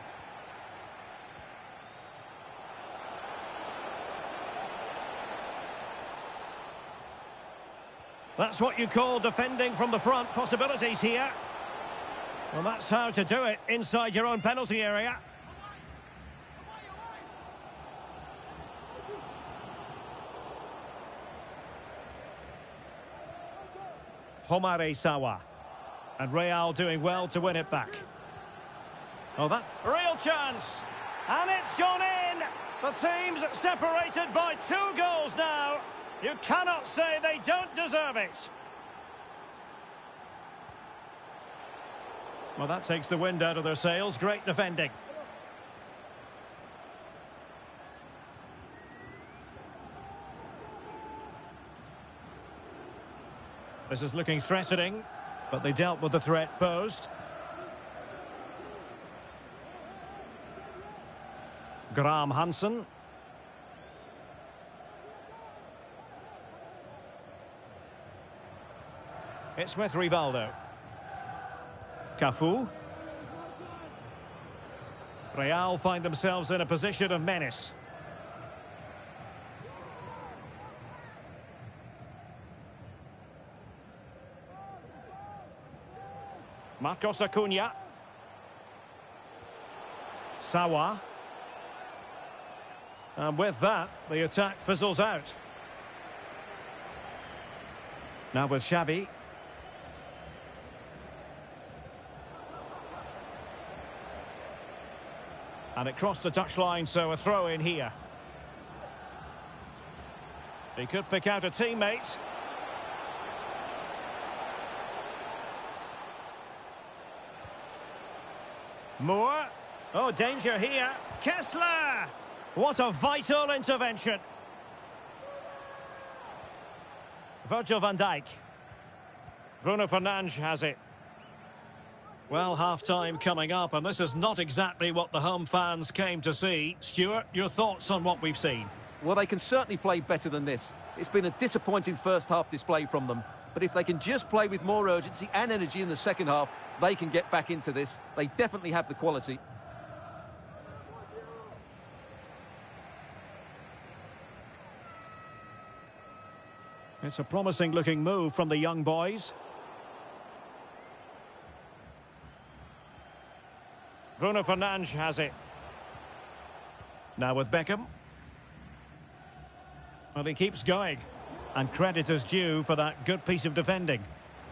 [SPEAKER 8] That's what you call defending from the front. Possibilities here. Well, that's how to do it inside your own penalty area. Homare Sawa. And Real doing well to win it back. Oh, that's real chance. And it's gone in. The team's separated by two goals now. You cannot say they don't deserve it. Well, that takes the wind out of their sails. Great defending. This is looking threatening, but they dealt with the threat posed. Graham Hansen. It's with Rivaldo. Cafu. Real find themselves in a position of menace. Marcos Acuna. Sawa. And with that, the attack fizzles out. Now with Xavi. And it crossed the touchline, so a throw in here. He could pick out a teammate. Moore. Oh, danger here. Kessler! What a vital intervention. Virgil van Dijk. Bruno Fernandes has it. Well, half-time coming up, and this is not exactly what the home fans came to see. Stuart, your thoughts on what we've seen?
[SPEAKER 9] Well, they can certainly play better than this. It's been a disappointing first-half display from them. But if they can just play with more urgency and energy in the second half, they can get back into this. They definitely have the quality.
[SPEAKER 8] It's a promising-looking move from the young boys. Bruno Fernandes has it. Now with Beckham. Well, he keeps going. And credit is due for that good piece of defending.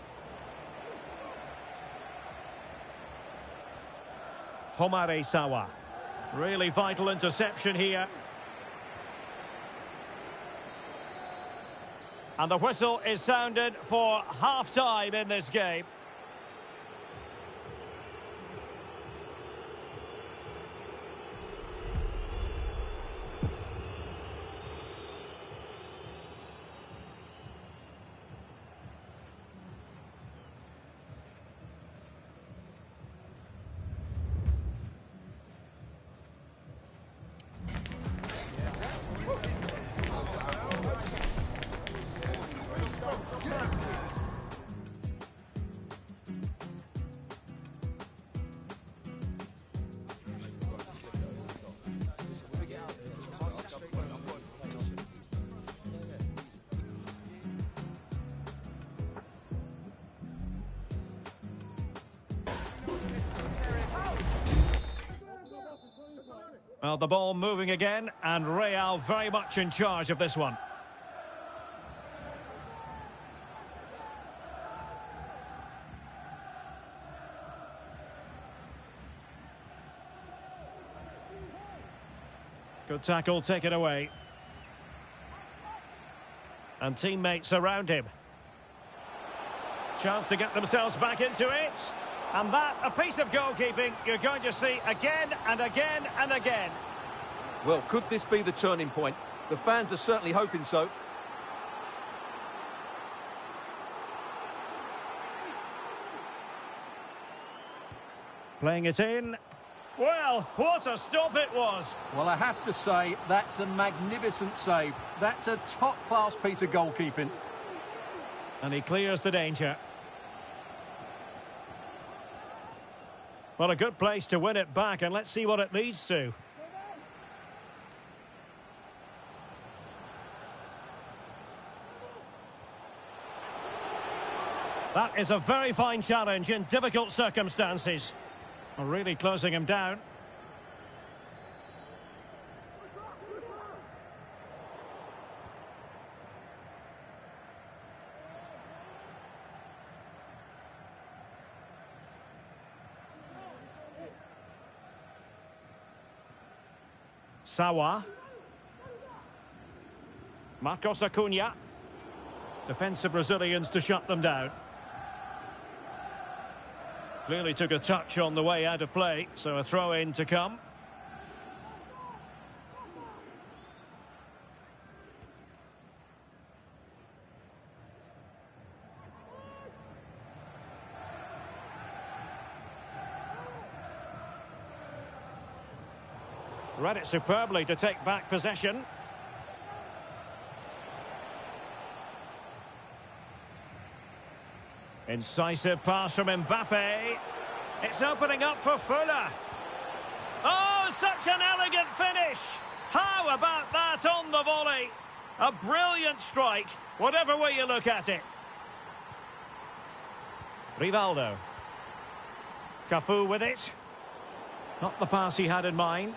[SPEAKER 8] Homare Sawa. Really vital interception here. And the whistle is sounded for half-time in this game. Well, the ball moving again, and Real very much in charge of this one. Good tackle, take it away. And teammates around him. Chance to get themselves back into it. And that, a piece of goalkeeping you're going to see again and again and again.
[SPEAKER 9] Well, could this be the turning point? The fans are certainly hoping so.
[SPEAKER 8] Playing it in. Well, what a stop it was.
[SPEAKER 9] Well, I have to say, that's a magnificent save. That's a top-class piece of goalkeeping.
[SPEAKER 8] And he clears the danger. Well, a good place to win it back, and let's see what it leads to. That is a very fine challenge in difficult circumstances. Really closing him down. Sawa. Marcos Acuna. Defensive Brazilians to shut them down. Clearly took a touch on the way out of play, so a throw-in to come. Read it superbly to take back possession. Incisive pass from Mbappe. It's opening up for Fuller. Oh, such an elegant finish. How about that on the volley? A brilliant strike, whatever way you look at it. Rivaldo. Cafu with it. Not the pass he had in mind.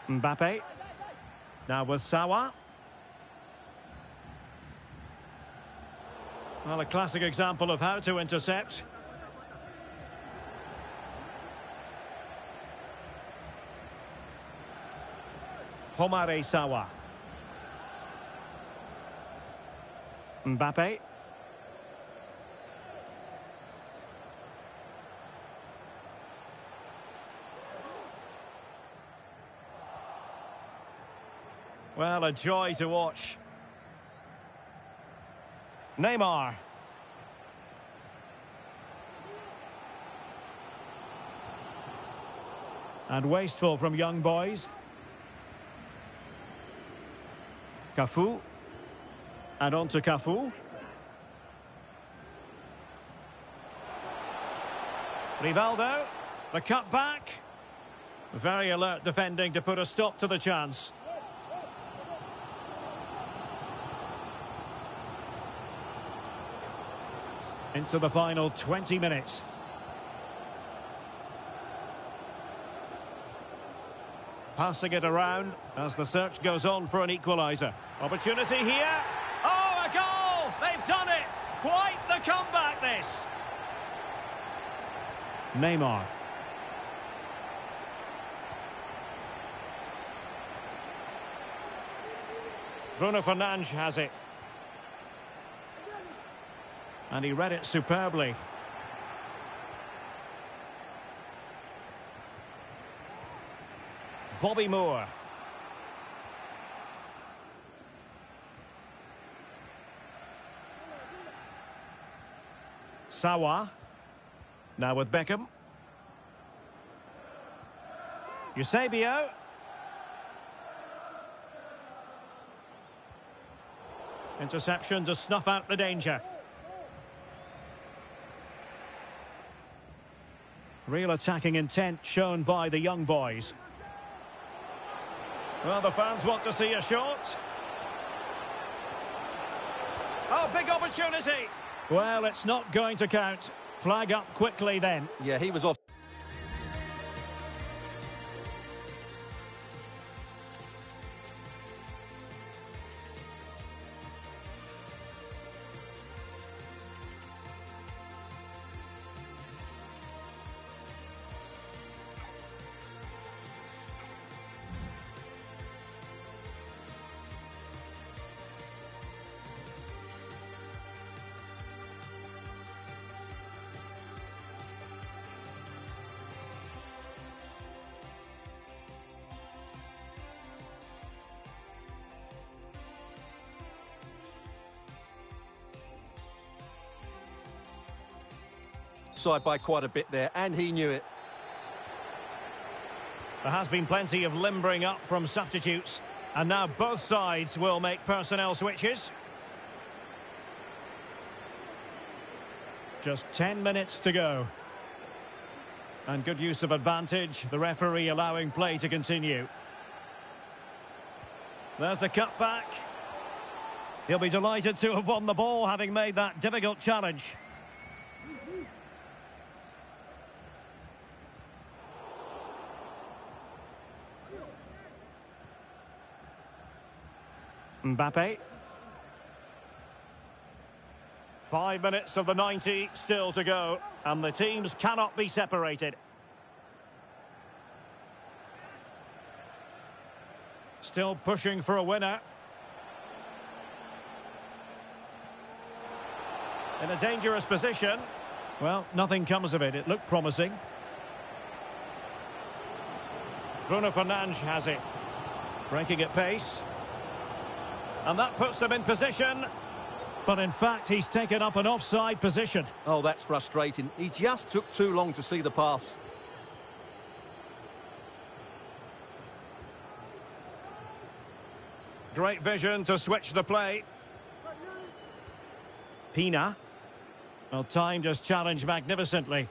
[SPEAKER 8] Mbappe. Now with Sawa. Well, a classic example of how to intercept. Homare Sawa. Mbappe. Well, a joy to watch. Neymar. And wasteful from young boys. Cafu. And on to Cafu. Rivaldo. The cut back. Very alert defending to put a stop to the chance. Into the final twenty minutes. Passing it around as the search goes on for an equaliser. Opportunity here. Oh, a goal! They've done it! Quite the comeback, this! Neymar. Bruno Fernandes has it. And he read it superbly. Bobby Moore. Sawa. Now with Beckham. Eusebio. Interception to snuff out the danger. Real attacking intent shown by the young boys. Well, the fans want to see a shot. Oh, big opportunity. Well, it's not going to count. Flag up quickly then.
[SPEAKER 9] Yeah, he was off. Side by quite a bit there, and he knew it.
[SPEAKER 8] There has been plenty of limbering up from substitutes, and now both sides will make personnel switches. Just ten minutes to go. And good use of advantage, the referee allowing play to continue. There's the cutback. He'll be delighted to have won the ball, having made that difficult challenge. Mbappe. Five minutes of the ninety still to go, and the teams cannot be separated. Still pushing for a winner. In a dangerous position. Well, nothing comes of it. It looked promising. Bruno Fernandes has it. Breaking at pace. And that puts them in position. But in fact, he's taken up an offside position.
[SPEAKER 9] Oh, that's frustrating. He just took too long to see the pass.
[SPEAKER 8] Great vision to switch the play. Pina. Well, timed his challenge magnificently.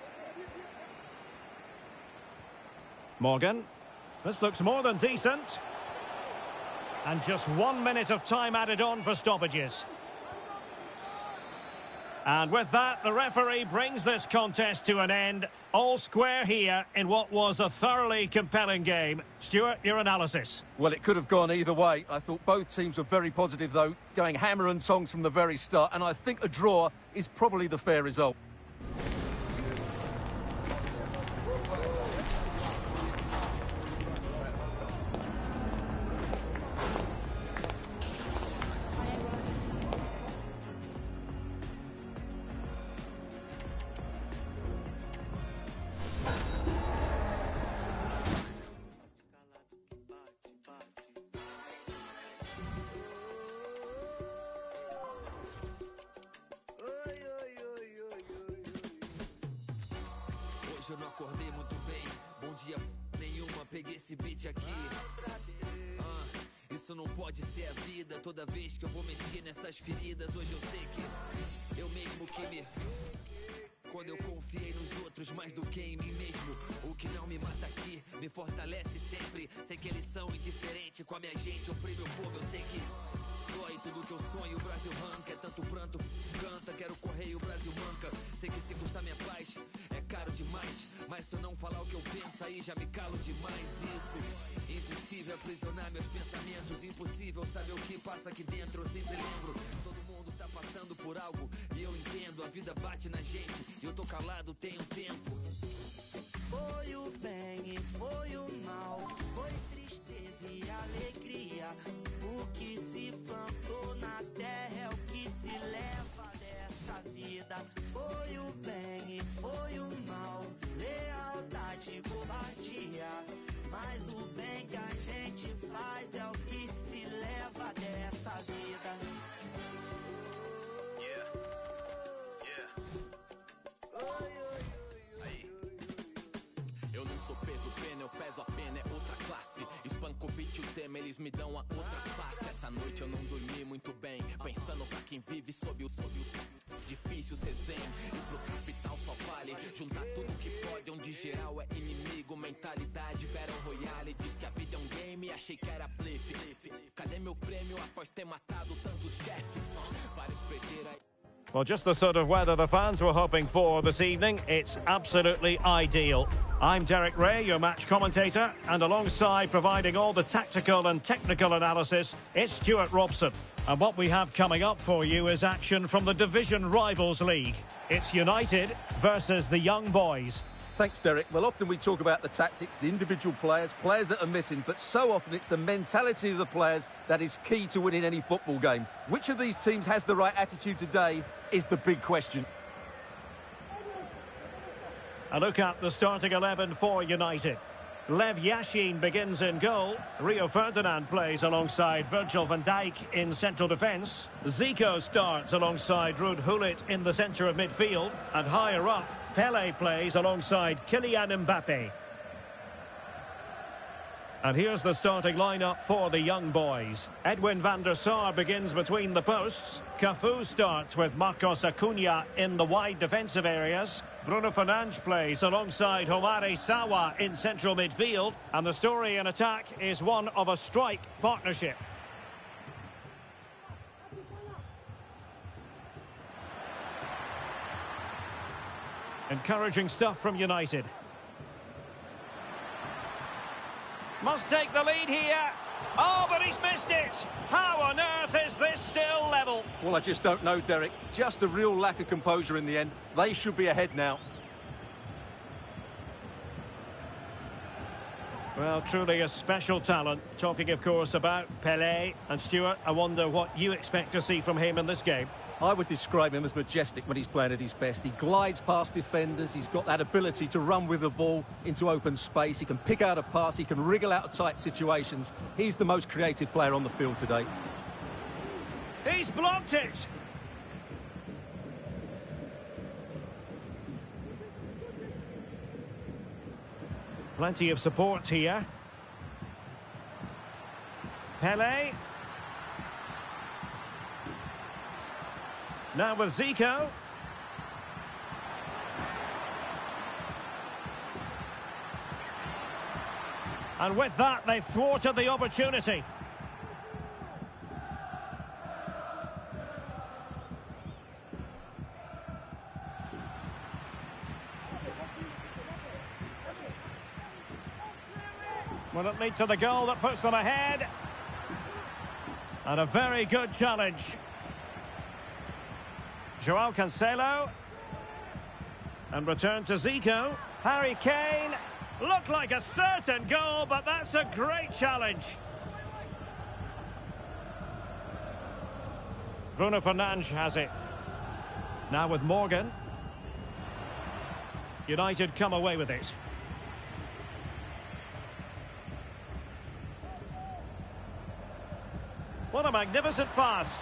[SPEAKER 8] Morgan. This looks more than decent. And just one minute of time added on for stoppages. And with that, the referee brings this contest to an end. All square here in what was a thoroughly compelling game. Stuart, your analysis?
[SPEAKER 9] Well, it could have gone either way. I thought both teams were very positive, though, going hammer and tongs from the very start. And I think a draw is probably the fair result.
[SPEAKER 7] Hoje eu não acordei muito bem, bom dia nenhuma, peguei esse beat aqui. Ah, isso não pode ser a vida, toda vez que eu vou mexer nessas feridas, hoje eu sei que eu mesmo que me... Quando eu confiei nos outros mais do que em mim mesmo, o que não me mata aqui, me fortalece sempre. Sei que eles são indiferentes com a minha gente, oprime o povo, eu sei que... Dói tudo que eu sonho, o Brasil arranca, é tanto pranto, canta, quero correr e o Brasil manca. Sei que se custar minha paz, é caro demais, mas se eu não falar o que eu penso, aí já me calo demais. Isso, impossível aprisionar meus pensamentos, impossível saber o que passa aqui dentro. Eu sempre lembro, todo mundo tá passando por algo, e eu entendo, a vida bate na gente, e eu tô calado tem um tempo.
[SPEAKER 6] Foi o bem e foi o mal, foi tristeza e alegria. O que se plantou na terra é o que se leva dessa vida. Foi o bem e foi o mal, lealdade e covardia. Mas o bem que a gente faz é o que se leva dessa vida.
[SPEAKER 10] Yeah, yeah. Aí. Eu não sou peso pena, eu peso a pena, é outra classe. Spankovic e o tema, eles me dão a outra face. Essa noite eu não dormi muito bem, pensando pra quem vive sob o, sob o difícil ser zen. E pro capital só vale juntar tudo que pode, onde geral é inimigo. Mentalidade Battle Royale, diz que a vida é um game, achei que era blefe. Cadê meu prêmio após ter matado tantos chefes? Uh, vários perderam aí.
[SPEAKER 8] Well, just the sort of weather the fans were hoping for this evening. It's absolutely ideal. I'm Derek Ray, your match commentator, and alongside providing all the tactical and technical analysis, it's Stuart Robson. And what we have coming up for you is action from the Division Rivals League. It's United versus the Young Boys.
[SPEAKER 9] Thanks, Derek. Well, often we talk about the tactics, the individual players, players that are missing, but so often it's the mentality of the players that is key to winning any football game. Which of these teams has the right attitude today is the big question.
[SPEAKER 8] A look at the starting eleven for United. Lev Yashin begins in goal. Rio Ferdinand plays alongside Virgil van Dijk in central defence. Zico starts alongside Ruud Gullit in the centre of midfield. And higher up, Pele plays alongside Kylian Mbappe. And here's the starting lineup for the Young Boys. Edwin van der Sar begins between the posts. Cafu starts with Marcos Acuna in the wide defensive areas. Bruno Fernandes plays alongside Homare Sawa in central midfield. And the story in attack is one of a strike partnership. Encouraging stuff from United. Must take the lead here. Oh, but he's missed it. How on earth is this still level?
[SPEAKER 9] Well, I just don't know, Derek. Just a real lack of composure in the end. They should be ahead now.
[SPEAKER 8] Well, truly a special talent. Talking, of course, about Pelé. And Stuart, I wonder what you expect to see from him in this game.
[SPEAKER 9] I would describe him as majestic when he's playing at his best. He glides past defenders. He's got that ability to run with the ball into open space. He can pick out a pass. He can wriggle out of tight situations. He's the most creative player on the field today.
[SPEAKER 8] He's blocked it. Plenty of support here. Pelé. Now with Zico. And with that, they've thwarted the opportunity. Will it lead to the goal that puts them ahead? And a very good challenge. Joao Cancelo. And return to Zico. Harry Kane. Looked like a certain goal, but that's a great challenge. Bruno Fernandes has it. Now with Morgan. United come away with it. What a magnificent pass.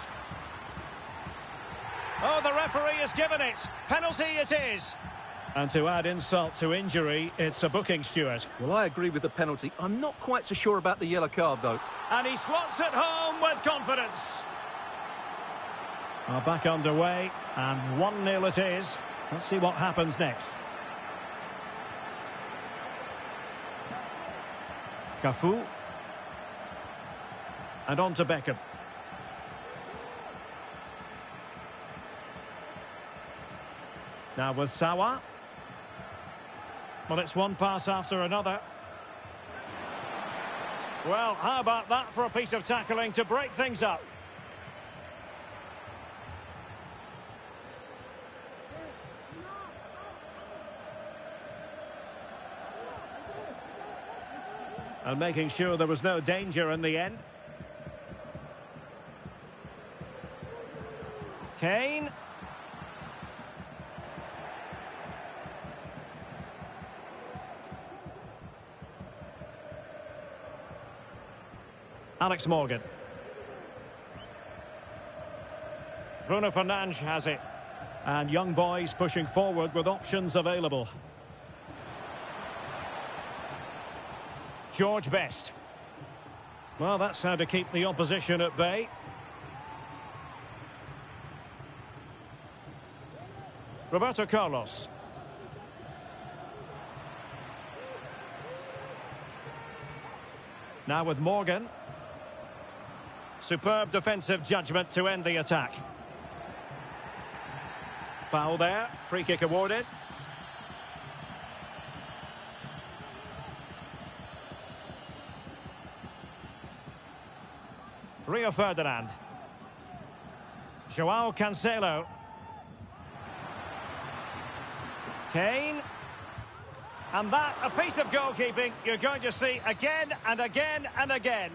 [SPEAKER 8] Oh, the referee has given it. Penalty it is. And to add insult to injury, it's a booking, Stuart.
[SPEAKER 9] Well, I agree with the penalty. I'm not quite so sure about the yellow card, though.
[SPEAKER 8] And he slots it home with confidence. Well, back underway, and one nil it is. Let's see what happens next. Cafu. And on to Beckham. Now with Sawa. Well, it's one pass after another. Well, how about that for a piece of tackling to break things up? And making sure there was no danger in the end. Kane. Alex Morgan. Bruno Fernandes has it. And young boys pushing forward with options available. George Best. Well, that's how to keep the opposition at bay. Roberto Carlos. Now with Morgan. Superb defensive judgment to end the attack. Foul there. Free kick awarded. Rio Ferdinand. Joao Cancelo. Kane. And that, a piece of goalkeeping you're going to see again and again and again.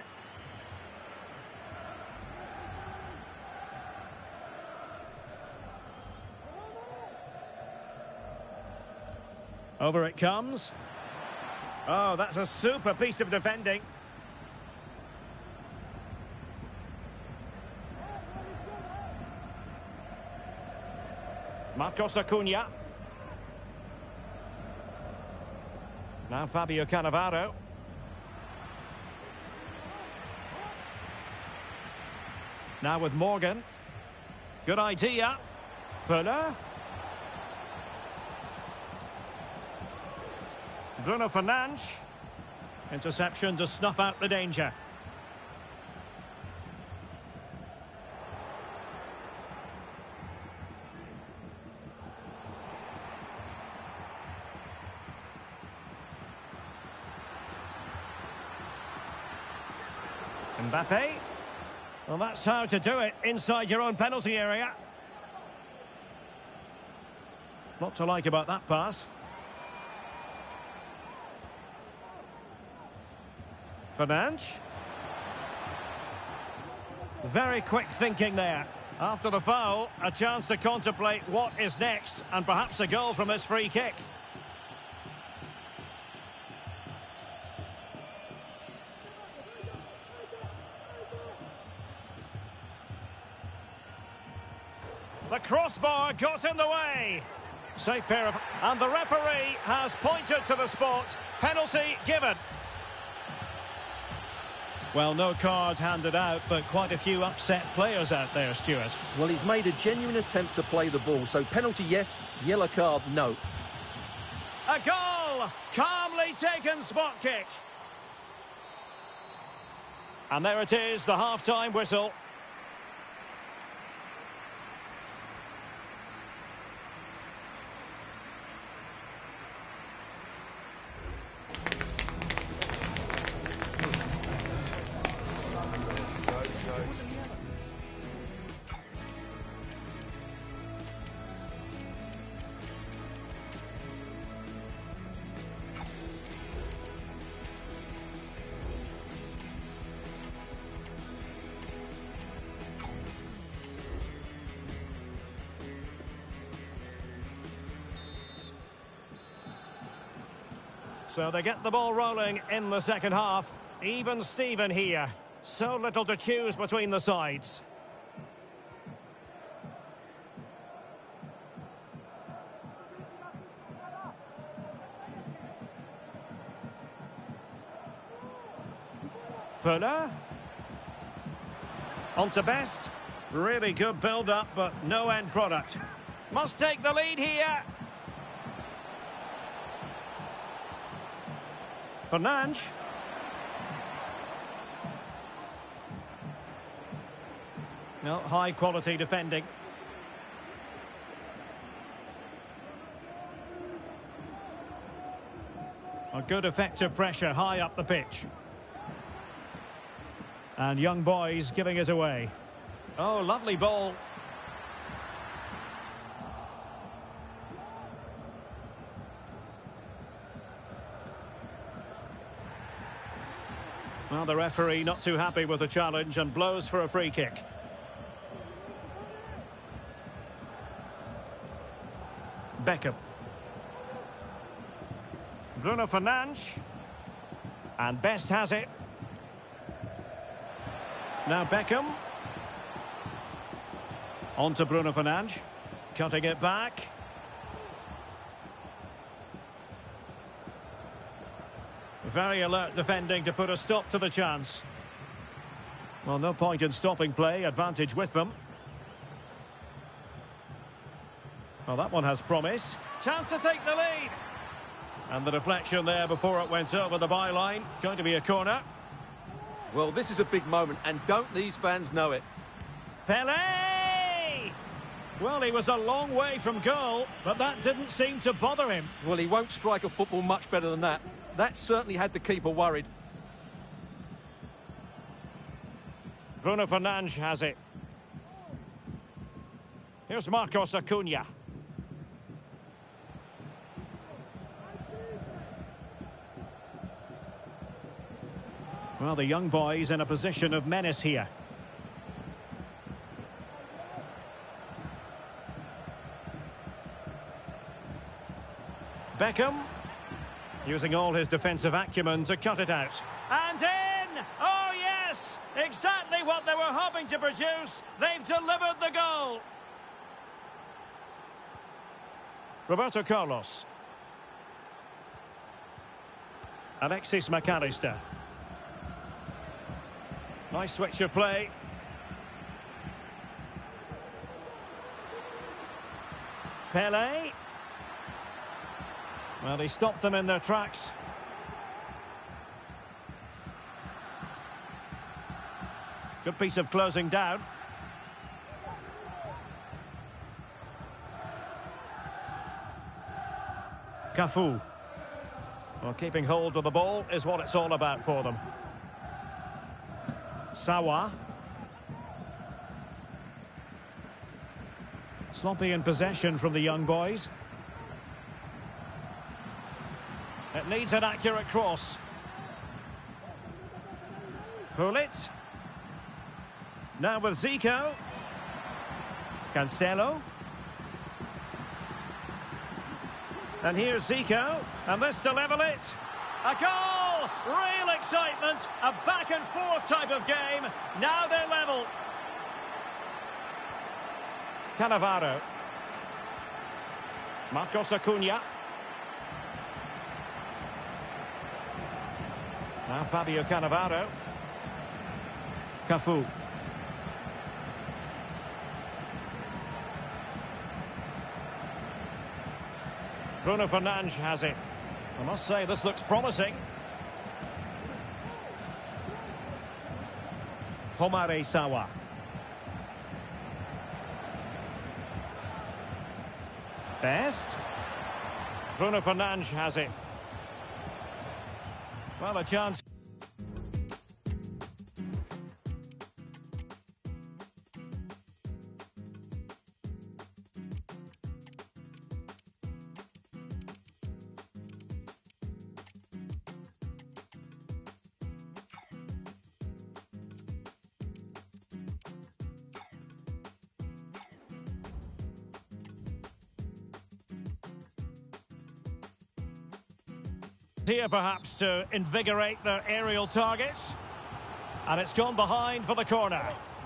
[SPEAKER 8] Over it comes. Oh, that's a super piece of defending. Marcos Acuna. Now Fabio Cannavaro. Now with Morgan. Good idea. Fuller. Bruno Fernandes. Interception to snuff out the danger. Mbappe. Well, that's how to do it inside your own penalty area. Not to like about that pass. Fernandes. Very quick thinking there. After the foul, a chance to contemplate what is next, and perhaps a goal from this free kick. The crossbar got in the way. Safe pair of... And the referee has pointed to the spot. Penalty given. Well, no card handed out, but quite a few upset players out there, Stuart.
[SPEAKER 9] Well, he's made a genuine attempt to play the ball, so penalty yes, yellow card no.
[SPEAKER 8] A goal! Calmly taken spot kick. And there it is, the half-time whistle. So they get the ball rolling in the second half. Even Steven here. So little to choose between the sides. Fuller. On to Best. Really good build-up, but no end product. Must take the lead here. Fernandes. No, high quality defending. A good effective pressure high up the pitch. And young boys giving it away. Oh, lovely ball. Well, the referee not too happy with the challenge and blows for a free kick. Beckham. Bruno Fernandes. And Best has it. Now Beckham. On to Bruno Fernandes. Cutting it back. Very alert defending to put a stop to the chance. Well, no point in stopping play. Advantage with them. Well, that one has promise. Chance to take the lead. And the deflection there before it went over the byline. Going to be a corner.
[SPEAKER 9] Well, this is a big moment, and don't these fans know it?
[SPEAKER 8] Pelé! Well, he was a long way from goal, but that didn't seem to bother him.
[SPEAKER 9] Well, he won't strike a football much better than that. That certainly had the keeper worried.
[SPEAKER 8] Bruno Fernandes has it. Here's Marcos Acuna. Well, the young boys in a position of menace here. Beckham, using all his defensive acumen to cut it out. And in! Oh, yes! Exactly what they were hoping to produce. They've delivered the goal. Roberto Carlos. Alexis McAllister. Nice switch of play. Pelé. Well, he stopped them in their tracks. Good piece of closing down. Cafu. Well, keeping hold of the ball is what it's all about for them. Sawa. Sloppy in possession from the young boys. It needs an accurate cross. Pullet. Now with Zico. Cancelo. And here's Zico. And this to level it. A goal! Real excitement. A back and forth type of game. Now they're level. Cannavaro. Marcos Acuna. Now Fabio Cannavaro. Cafu. Bruno Fernandes has it. I must say, this looks promising. Homare Sawa. Best. Bruno Fernandes has it. Well, a chance. Here perhaps to invigorate their aerial targets. And it's gone behind for the corner.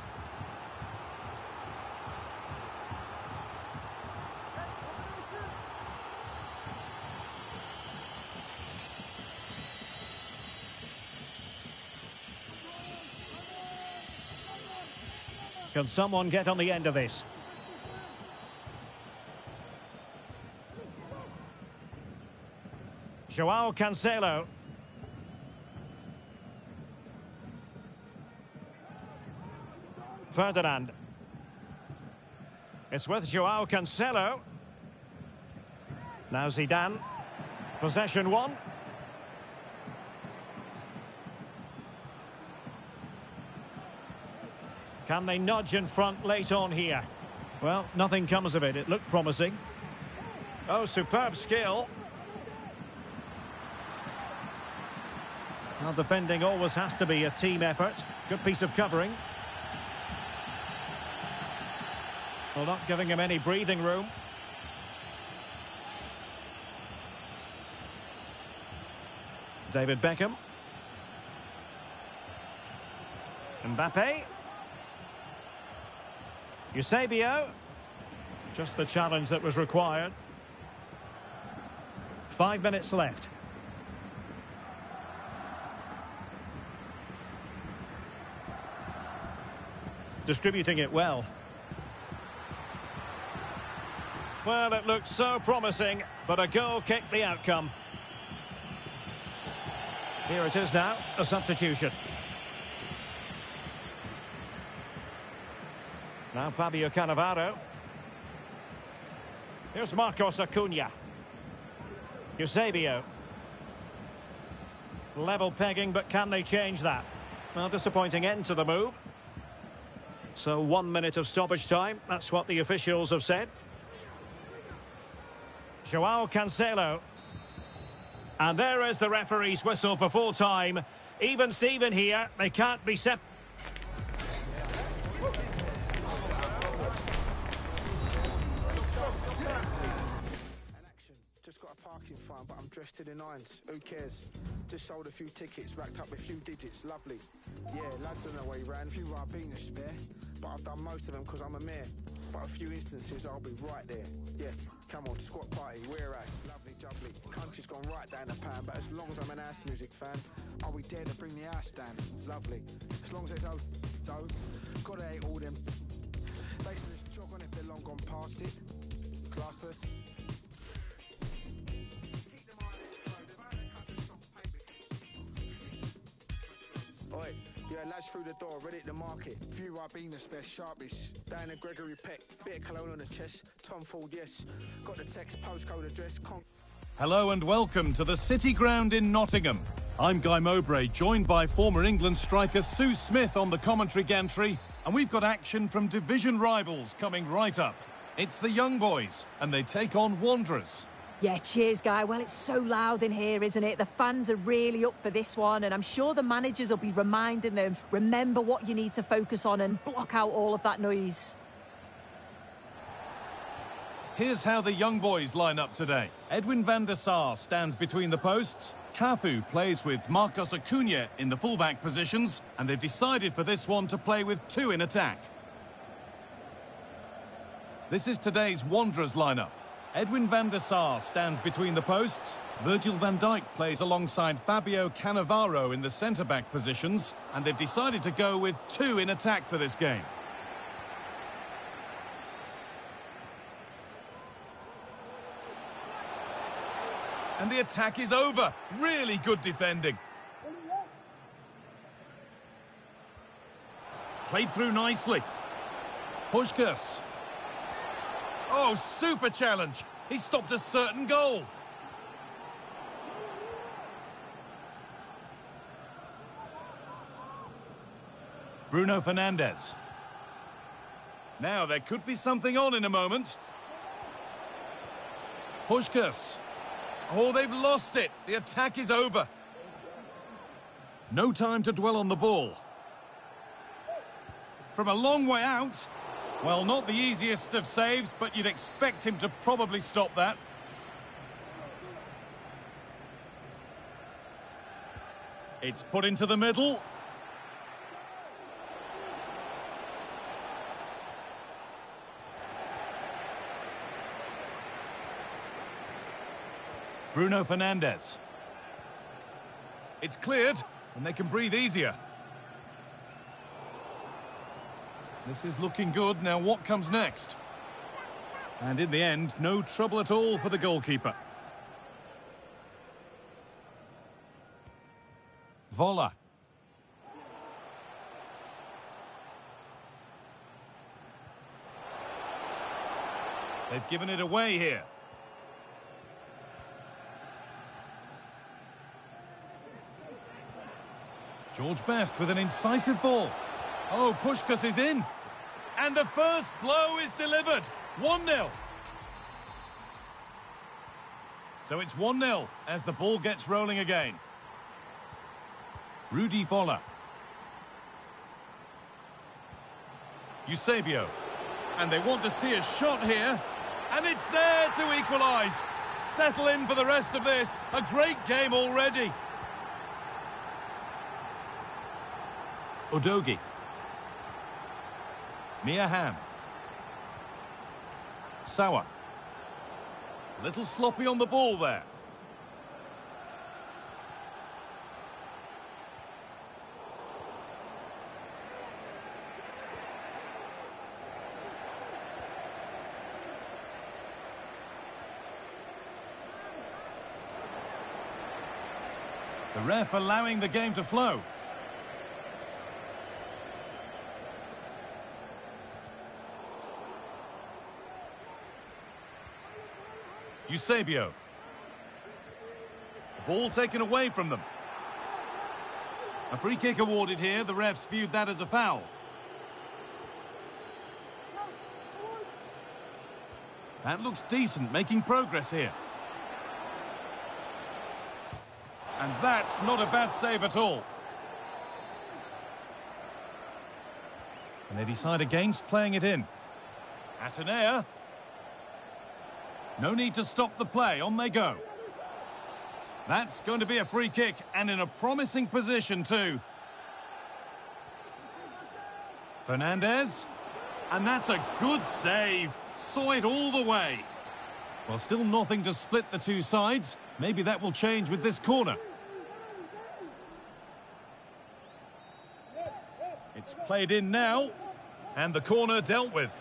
[SPEAKER 8] Can someone get on the end of this? Joao Cancelo. Ferdinand. It's with Joao Cancelo. Now Zidane. Possession one. Can they nudge in front late on here? Well, nothing comes of it. It looked promising. Oh, superb skill. Well, defending always has to be a team effort. Good piece of covering. Well, not giving him any breathing room. David Beckham. Mbappe. Eusebio. Just the challenge that was required. Five minutes left. Distributing it well. Well, it looked so promising, but a goal kicked the outcome. Here it is now, a substitution. Now Fabio Cannavaro. Here's Marcos Acuna. Eusebio. Level pegging, but can they change that? Well, disappointing end to the move. So one minute of stoppage time. That's what the officials have said. Joao Cancelo. And there is the referee's whistle for full time. Even Steven here. They can't be separated.
[SPEAKER 11] Fine, but I'm dressed in irons. Who cares? Just sold a few tickets, racked up a few digits. Lovely. Yeah, lads on the way round. A few Ribena spare, but I've done most of them because I'm a mayor. But a few instances, I'll be right there. Yeah, come on, squat party, we're ass. Lovely, jubbly. Country's gone right down the pan, but as long as I'm an ass music fan, I'll be there to bring the ass down. Lovely. As long as there's old dough, gotta hate all them. They just jog on if they're long gone past it. Classless. Oi, yeah, lads through the door, ready to market. Few Ribena spare, sharpish. Down the Gregory Peck, bit of cologne on the chest. Tom Ford, yes. Got the text, postcode address. Con
[SPEAKER 2] Hello and welcome to the City Ground in Nottingham. I'm Guy Mowbray, joined by former England striker Sue Smith on the commentary gantry, and we've got action from division rivals coming right up. It's the young boys, and they take on Wanderers.
[SPEAKER 3] Yeah, cheers, Guy. Well, it's so loud in here, isn't it? The fans are really up for this one, and I'm sure the managers will be reminding them, remember what you need to focus on and block out all of that noise.
[SPEAKER 2] Here's how the young boys line up today. Edwin van der Sar stands between the posts. Cafu plays with Marcos Acuna in the fullback positions, and they've decided for this one to play with two in attack. This is today's Wanderers lineup. Edwin van der Sar stands between the posts. Virgil van Dijk plays alongside Fabio Cannavaro in the centre-back positions, and they've decided to go with two in attack for this game. And the attack is over. Really good defending. Played through nicely. Puskás. Oh, super challenge. He stopped a certain goal. Bruno Fernandes. Now, there could be something on in a moment. Puskás. Oh, they've lost it. The attack is over. No time to dwell on the ball. From a long way out. Well, not the easiest of saves, but you'd expect him to probably stop that. It's put into the middle. Bruno Fernandes. It's cleared, and they can breathe easier. This is looking good. Now what comes next? And in the end, no trouble at all for the goalkeeper. Vola. They've given it away here. George Best with an incisive ball. Oh, Puskás is in. And the first blow is delivered. one nil. So it's one nil as the ball gets rolling again. Rudi Vola. Eusebio. And they want to see a shot here. And it's there to equalise. Settle in for the rest of this. A great game already. Udogie. Mia Hamm. Sauer. A little sloppy on the ball there. The ref allowing the game to flow. Eusebio. Ball taken away from them. A free kick awarded here. The refs viewed that as a foul. That looks decent, making progress here. And that's not a bad save at all. And they decide against playing it in. Atenea. No need to stop the play. On they go. That's going to be a free kick, and in a promising position too. Fernandes. And that's a good save. Saw it all the way. Well, still nothing to split the two sides. Maybe that will change with this corner. It's played in now, and the corner dealt with.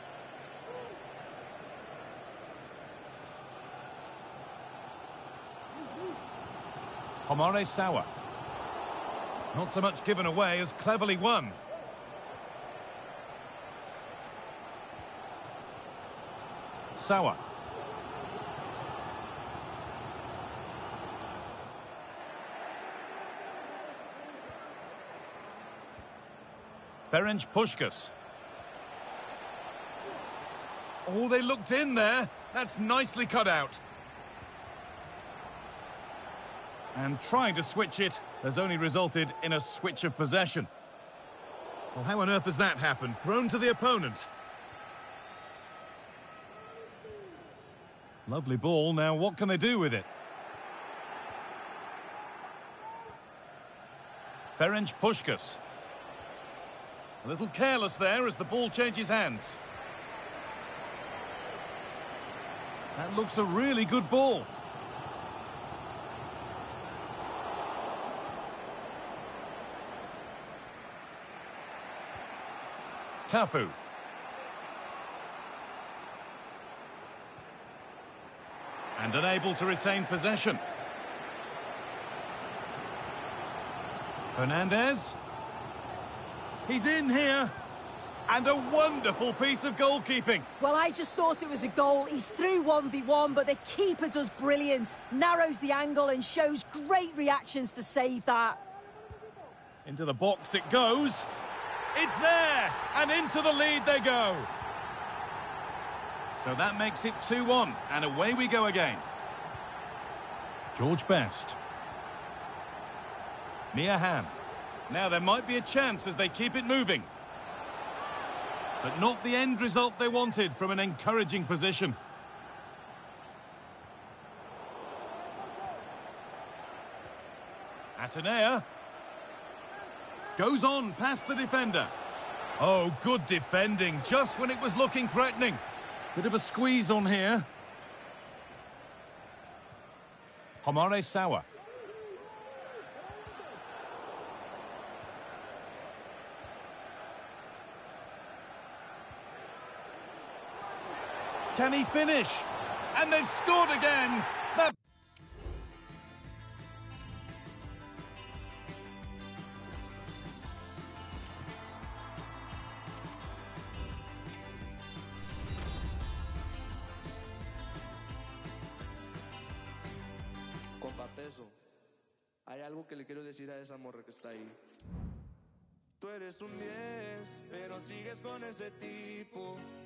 [SPEAKER 2] Omare Sauer. Not so much given away as cleverly won. Sauer. Ferenc Puskás. Oh, they looked in there. That's nicely cut out. And trying to switch it has only resulted in a switch of possession. Well, how on earth has that happened? Thrown to the opponent. Lovely ball. Now, what can they do with it? Ferenc Puskás. A little careless there as the ball changes hands. That looks a really good ball. Cafu. And unable to retain possession. Fernandes. He's in here. And a wonderful piece of goalkeeping.
[SPEAKER 3] Well, I just thought it was a goal. He's through one v one, but the keeper does brilliant. Narrows the angle and shows great reactions to save that.
[SPEAKER 2] Into the box it goes. It's there, and into the lead they go. So that makes it two one, and away we go again. George Best. Mia Hamm. Now there might be a chance as they keep it moving. But not the end result they wanted from an encouraging position. Atenea. Goes on past the defender. Oh, good defending, just when it was looking threatening. Bit of a squeeze on here. Homare Sawa. Can he finish? And they've scored again. That
[SPEAKER 12] Peso, hay algo que le quiero decir a esa morra que está ahí. Tú eres un diez, pero sigues con ese tipo.